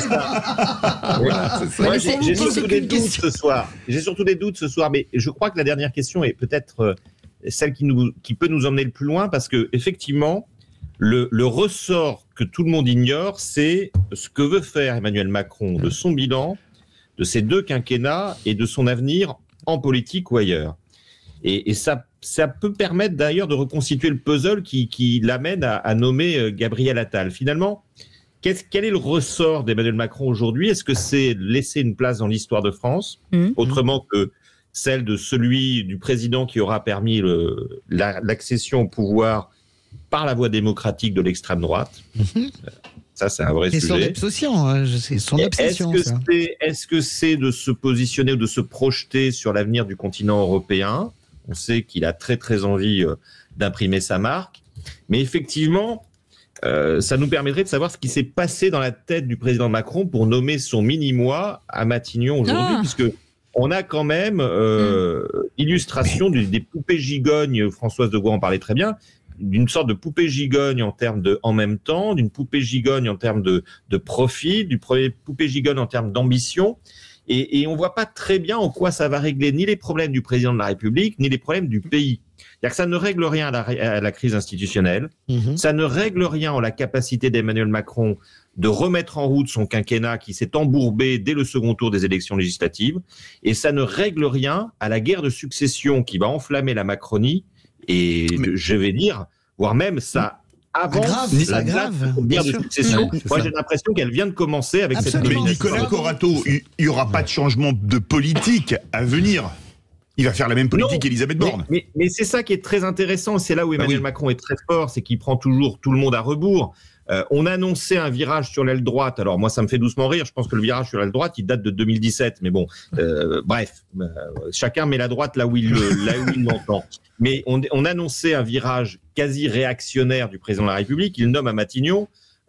voilà, Moi, j'ai, j'ai surtout des doutes question. ce soir. J'ai surtout des doutes ce soir, mais je crois que la dernière question est peut-être euh, celle qui, nous, qui peut nous emmener le plus loin, parce que effectivement, le, le ressort que tout le monde ignore, c'est ce que veut faire Emmanuel Macron de son bilan, de ses deux quinquennats et de son avenir en politique ou ailleurs. Et, et ça, ça peut permettre d'ailleurs de reconstituer le puzzle qui, qui l'amène à, à nommer Gabriel Attal. Finalement, qu'est-ce, quel est le ressort d'Emmanuel Macron aujourd'hui ? Est-ce que c'est laisser une place dans l'histoire de France, mmh. autrement que celle de celui du président qui aura permis le, la, l'accession au pouvoir par la voie démocratique de l'extrême droite ? mmh. Ça, c'est un vrai
c'est
sujet.
Son obsession, hein, c'est son obsession.
Est-ce que,
ça.
C'est, est-ce que c'est de se positionner ou de se projeter sur l'avenir du continent européen ? On sait qu'il a très très envie euh, d'imprimer sa marque, mais effectivement, euh, ça nous permettrait de savoir ce qui s'est passé dans la tête du président Macron pour nommer son mini-moi à Matignon aujourd'hui, ah. puisque on a quand même euh, mmh. illustration du, des poupées gigognes. Françoise de Gaulle en parlait très bien, d'une sorte de poupée gigogne en termes de en même temps, d'une poupée gigogne en termes de, de profil, d'une poupée gigogne en termes d'ambition. Et, et on ne voit pas très bien en quoi ça va régler ni les problèmes du président de la République, ni les problèmes du pays. C'est-à-dire que ça ne règle rien à la, à la crise institutionnelle, mmh. ça ne règle rien en la capacité d'Emmanuel Macron de remettre en route son quinquennat qui s'est embourbé dès le second tour des élections législatives, et ça ne règle rien à la guerre de succession qui va enflammer la Macronie, et Mais... je vais dire, voire même ça... Avant
grave, la grave,
guerre de succession, ouais, moi ça. j'ai l'impression qu'elle vient de commencer avec
Absolument.
cette.
Mais Nicolas Corato, il n'y aura pas de changement de politique à venir. Il va faire la même politique qu'Elisabeth Borne.
Mais, mais, mais c'est ça qui est très intéressant. C'est là où Emmanuel ah oui. Macron est très fort, c'est qu'il prend toujours tout le monde à rebours. Euh, on annonçait un virage sur l'aile droite. Alors moi, ça me fait doucement rire. Je pense que le virage sur l'aile droite, il date de deux mille dix-sept. Mais bon, euh, bref, euh, chacun met la droite là où il, là où il l'entend. Mais on, on annonçait un virage quasi réactionnaire du président de la République. Il nomme à Matignon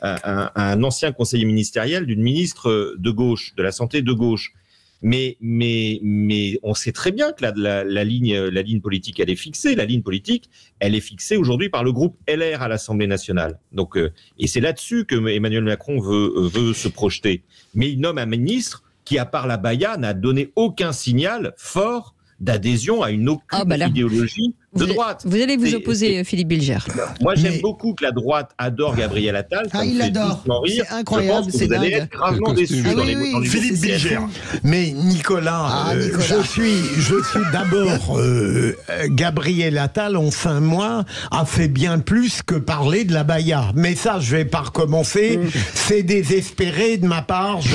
un, un, un ancien conseiller ministériel d'une ministre de gauche, de la santé de gauche. Mais, mais, mais on sait très bien que la, la, la, ligne, la ligne politique, elle est fixée. La ligne politique, elle est fixée aujourd'hui par le groupe L R à l'Assemblée nationale. Donc, euh, et c'est là-dessus que Emmanuel Macron veut, euh, veut se projeter. Mais il nomme un ministre qui, à part la baya, n'a donné aucun signal fort d'adhésion à une aucune ah bah idéologie de
vous
droite.
Vous allez vous opposer, Philippe Bilger.
Moi, j'aime mais... beaucoup que la droite adore Gabriel Attal.
Ah, il l'adore. C'est incroyable.
Je pense que vous allez être gravement déçus
ah,
dans
oui,
les,
oui,
dans les
Philippe Bilger.
Mais Nicolas,
ah,
euh,
Nicolas.
je suis, je suis d'abord euh, Gabriel Attal en cinq mois a fait bien plus que parler de la baya. Mais ça, je vais pas recommencer. Mm. C'est désespéré de ma part. Je,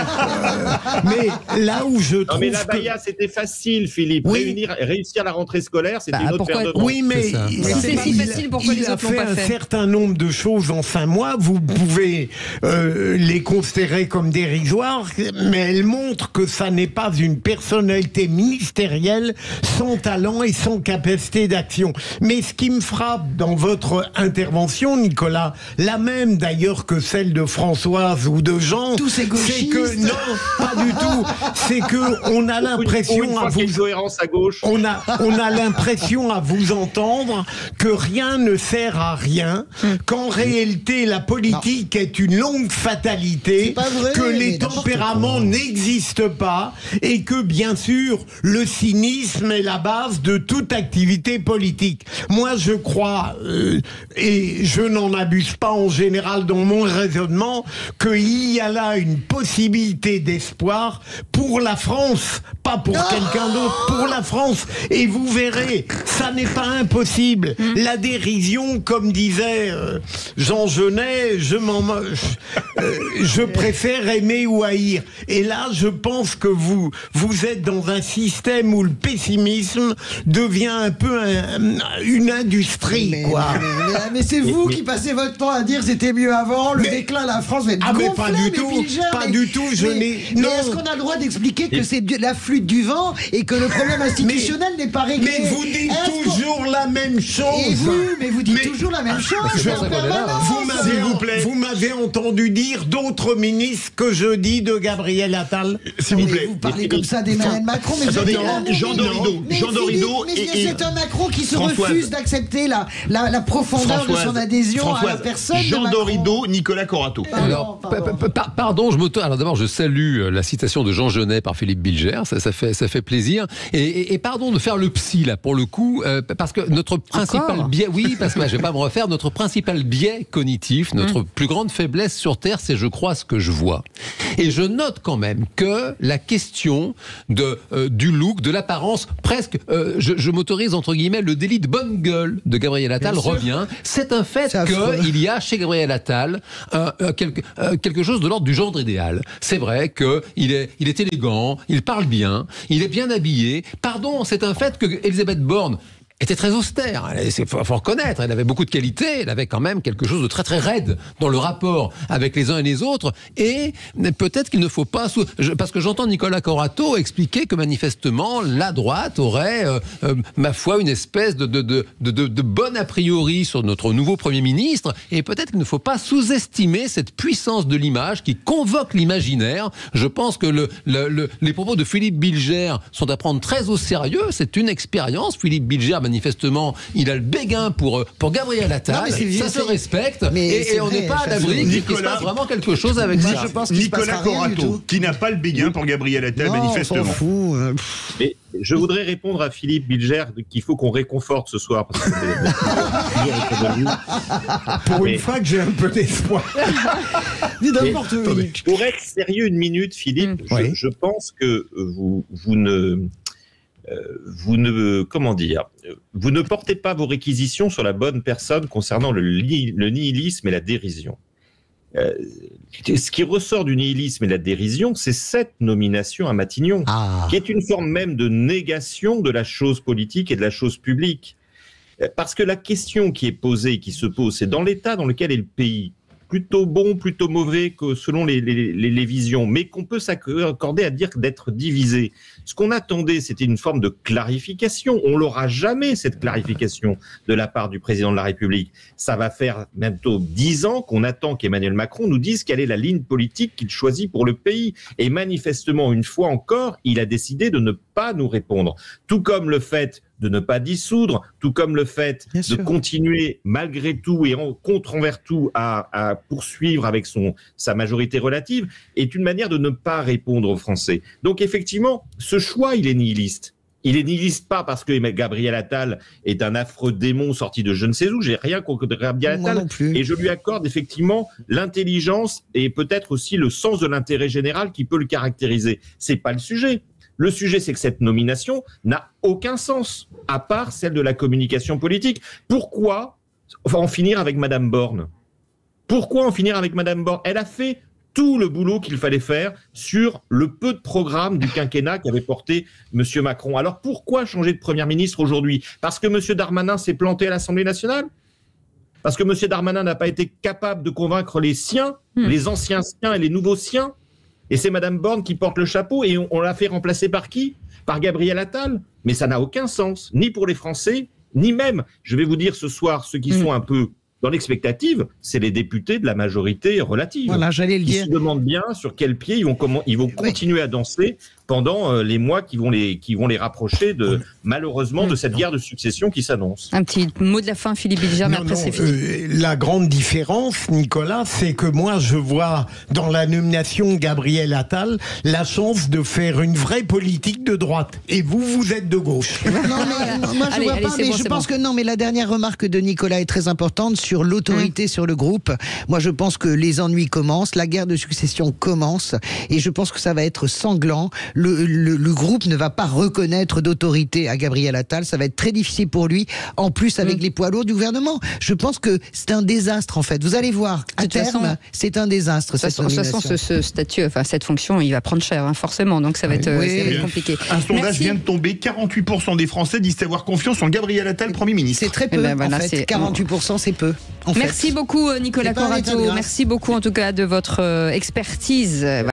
euh, mais là où je trouve
non, mais la baya, que... c'était facile, Philippe. Oui. Réunir, réussir la rentrée scolaire, c'était bah, une autre
pourquoi...
paire de temps.
Oui, mais
c'est, mais c'est si facile. Pourquoi
il
les
a
autres
fait
l'ont pas
un
fait
certain nombre de choses en cinq mois. Vous pouvez euh, les considérer comme dérisoires, mais elles montrent que ça n'est pas une personnalité ministérielle sans talent et sans capacité d'action. Mais ce qui me frappe dans votre intervention, Nicolas, la même d'ailleurs que celle de Françoise ou de Jean,
c'est
que non, pas du tout. C'est que on a l'impression à vous
cohérence à gauche.
On a on a l'impression à vous entendre que rien ne sert à rien, qu'en réalité la politique non. est une longue fatalité,
vrai,
que les tempéraments n'existent pas et que bien sûr le cynisme est la base de toute activité politique. Moi je crois, euh, et je n'en abuse pas en général dans mon raisonnement, qu'il y a là une possibilité d'espoir pour la France, pas pour oh quelqu'un d'autre, pour la France. Et vous verrez, ça n'est pas impossible. Mmh. La dérision, comme disait euh, Jean Genet, je, m'en, je, euh, je préfère aimer ou haïr. Et là, je pense que vous, vous êtes dans un système où le pessimisme devient un peu un, une industrie,
mais,
quoi.
Mais, mais, mais, mais c'est vous mais, qui passez votre temps à dire c'était mieux avant, le mais, déclin de la France va être
ah
gonflé,
mais pas du tout,
Bilger,
pas
mais,
du tout, je
mais,
n'ai...
Mais
non.
est-ce qu'on a le droit d'expliquer que c'est la flûte du vent et que le problème institutionnel n'est pas réglé?
Mais vous dites toujours la même chose.
Et vous, mais vous dites mais, toujours la même chose.
Je, vous m'avez, vous plaît. Vous m'avez entendu dire d'autres ministres que je dis de Gabriel Attal.
S'il vous plaît.
Vous parlez comme ça d'Emmanuel Macron, mais
attendez,
vous
Jean Dorido, Jean Dorido
mais, mais, et, c'est un Macron qui se Françoise, refuse d'accepter la, la, la profondeur
Françoise,
de son adhésion
Françoise,
à la personne
Jean
de
Dorido, Nicolas Corato.
Pardon, Alors, pardon, pardon, pardon je m'auto. Alors d'abord, je salue la citation de Jean Genet par Philippe Bilger, ça, ça fait, ça fait plaisir. Et, et, et pardon de faire le psy là pour le coup, euh, parce que notre principal
Encore
biais, oui, parce que bah, je vais pas me refaire, notre principal biais cognitif, notre mmh. plus grande faiblesse sur Terre, c'est je crois ce que je vois. Et je note quand même que la question de euh, du look, de l'apparence, presque, euh, je, je m'autorise entre guillemets le délit de bonne gueule de Gabriel Attal revient. C'est un fait qu'il y a chez Gabriel Attal euh, euh, quelque, euh, quelque chose de l'ordre du gendre idéal. C'est vrai que il est, il est élégant, il parle bien, il est bien habillé. Pardon, c'est un fait que Elisabeth Borne était très austère, il faut, faut reconnaître, elle avait beaucoup de qualités, elle avait quand même quelque chose de très très raide dans le rapport avec les uns et les autres, et peut-être qu'il ne faut pas, sous, je, parce que j'entends Nicolas Corato expliquer que manifestement la droite aurait, euh, euh, ma foi, une espèce de, de, de, de, de, de bon a priori sur notre nouveau Premier ministre, et peut-être qu'il ne faut pas sous-estimer cette puissance de l'image qui convoque l'imaginaire. Je pense que le, le, le, les propos de Philippe Bilger sont à prendre très au sérieux, c'est une expérience. Philippe Bilger, manifestement, il a le béguin pour, pour Gabriel Attal, non, ça se respecte, mais et, et on n'est pas à l'abri qu'il se passe vraiment quelque chose avec
moi,
ça.
Je pense Nicolas Corato, qui n'a pas le béguin pour Gabriel Attal, non, manifestement.
On s'en fout.
Mais je voudrais répondre à Philippe Bilger qu'il faut qu'on réconforte ce soir. Parce que
pour une mais... fois que j'ai un peu d'espoir.
Dis n'importe où. Pour être sérieux une minute, Philippe, mmh. je, oui. je pense que vous, vous ne... vous ne, comment dire, vous ne portez pas vos réquisitions sur la bonne personne concernant le, le nihilisme et la dérision. Euh, ce qui ressort du nihilisme et de la dérision, c'est cette nomination à Matignon, ah. qui est une forme même de négation de la chose politique et de la chose publique. Parce que la question qui est posée, qui se pose, c'est dans l'état dans lequel est le pays. plutôt bon, plutôt mauvais que selon les, les, les, les visions, mais qu'on peut s'accorder à dire d'être divisé. Ce qu'on attendait, c'était une forme de clarification. On l'aura jamais, cette clarification de la part du président de la République. Ça va faire bientôt dix ans qu'on attend qu'Emmanuel Macron nous dise quelle est la ligne politique qu'il choisit pour le pays. Et manifestement, une fois encore, il a décidé de ne pas nous répondre. Tout comme le fait de ne pas dissoudre, tout comme le fait Bien de sûr. continuer malgré tout et en, contre envers tout à, à poursuivre avec son, sa majorité relative, est une manière de ne pas répondre aux Français. Donc effectivement, ce choix, il est nihiliste. Il est nihiliste pas parce que Gabriel Attal est un affreux démon sorti de je ne sais où. J'ai rien contre Gabriel Attal et je lui accorde effectivement l'intelligence et peut-être aussi le sens de l'intérêt général qui peut le caractériser. C'est pas le sujet. Le sujet, c'est que cette nomination n'a aucun sens, à part celle de la communication politique. Pourquoi en finir avec Madame Borne? Pourquoi en finir avec Madame Borne? Elle a fait tout le boulot qu'il fallait faire sur le peu de programme du quinquennat qu'avait porté Monsieur Macron. Alors pourquoi changer de Premier ministre aujourd'hui? Parce que Monsieur Darmanin s'est planté à l'Assemblée nationale? Parce que Monsieur Darmanin n'a pas été capable de convaincre les siens, mmh. les anciens siens et les nouveaux siens? Et c'est Madame Borne qui porte le chapeau et on, on l'a fait remplacer par qui? Par Gabriel Attal. Mais ça n'a aucun sens, ni pour les Français, ni même, je vais vous dire ce soir, ceux qui mmh. sont un peu dans l'expectative, c'est les députés de la majorité relative.
Voilà, j'allais le dire.
Ils se demandent bien sur quel pied ils vont, comment, ils vont continuer oui. à danser pendant euh, les mois qui vont les, qui vont les rapprocher, de, malheureusement, de cette guerre de succession qui s'annonce.
Un petit mot de la fin, Philippe Bilger, mais après c'est fini.
Euh, la grande différence, Nicolas, c'est que moi, je vois dans la nomination de Gabriel Attal la chance de faire une vraie politique de droite. Et vous, vous êtes de gauche.
Non, mais, non, moi, je allez, vois allez, pas, mais bon, je pense bon. que non, mais la dernière remarque de Nicolas est très importante sur l'autorité, mmh. sur le groupe. Moi, je pense que les ennuis commencent, la guerre de succession commence, et je pense que ça va être sanglant. Le, le, le groupe ne va pas reconnaître d'autorité à Gabriel Attal, ça va être très difficile pour lui, en plus avec mmh. les poids lourds du gouvernement. Je pense que c'est un désastre, en fait. Vous allez voir, à terme, c'est un désastre, cette
façon,
nomination.
De toute façon, ce, ce statut, enfin, cette fonction, il va prendre cher, hein, forcément, donc ça va être, oui. ça va être compliqué.
Un sondage
Merci.
vient de tomber, quarante-huit pour cent des Français disent avoir confiance en Gabriel Attal, Premier ministre.
C'est très peu, ben voilà, en fait. quarante-huit pour cent, c'est peu. En
Merci
fait.
beaucoup Nicolas Corato, merci beaucoup en tout cas de votre expertise.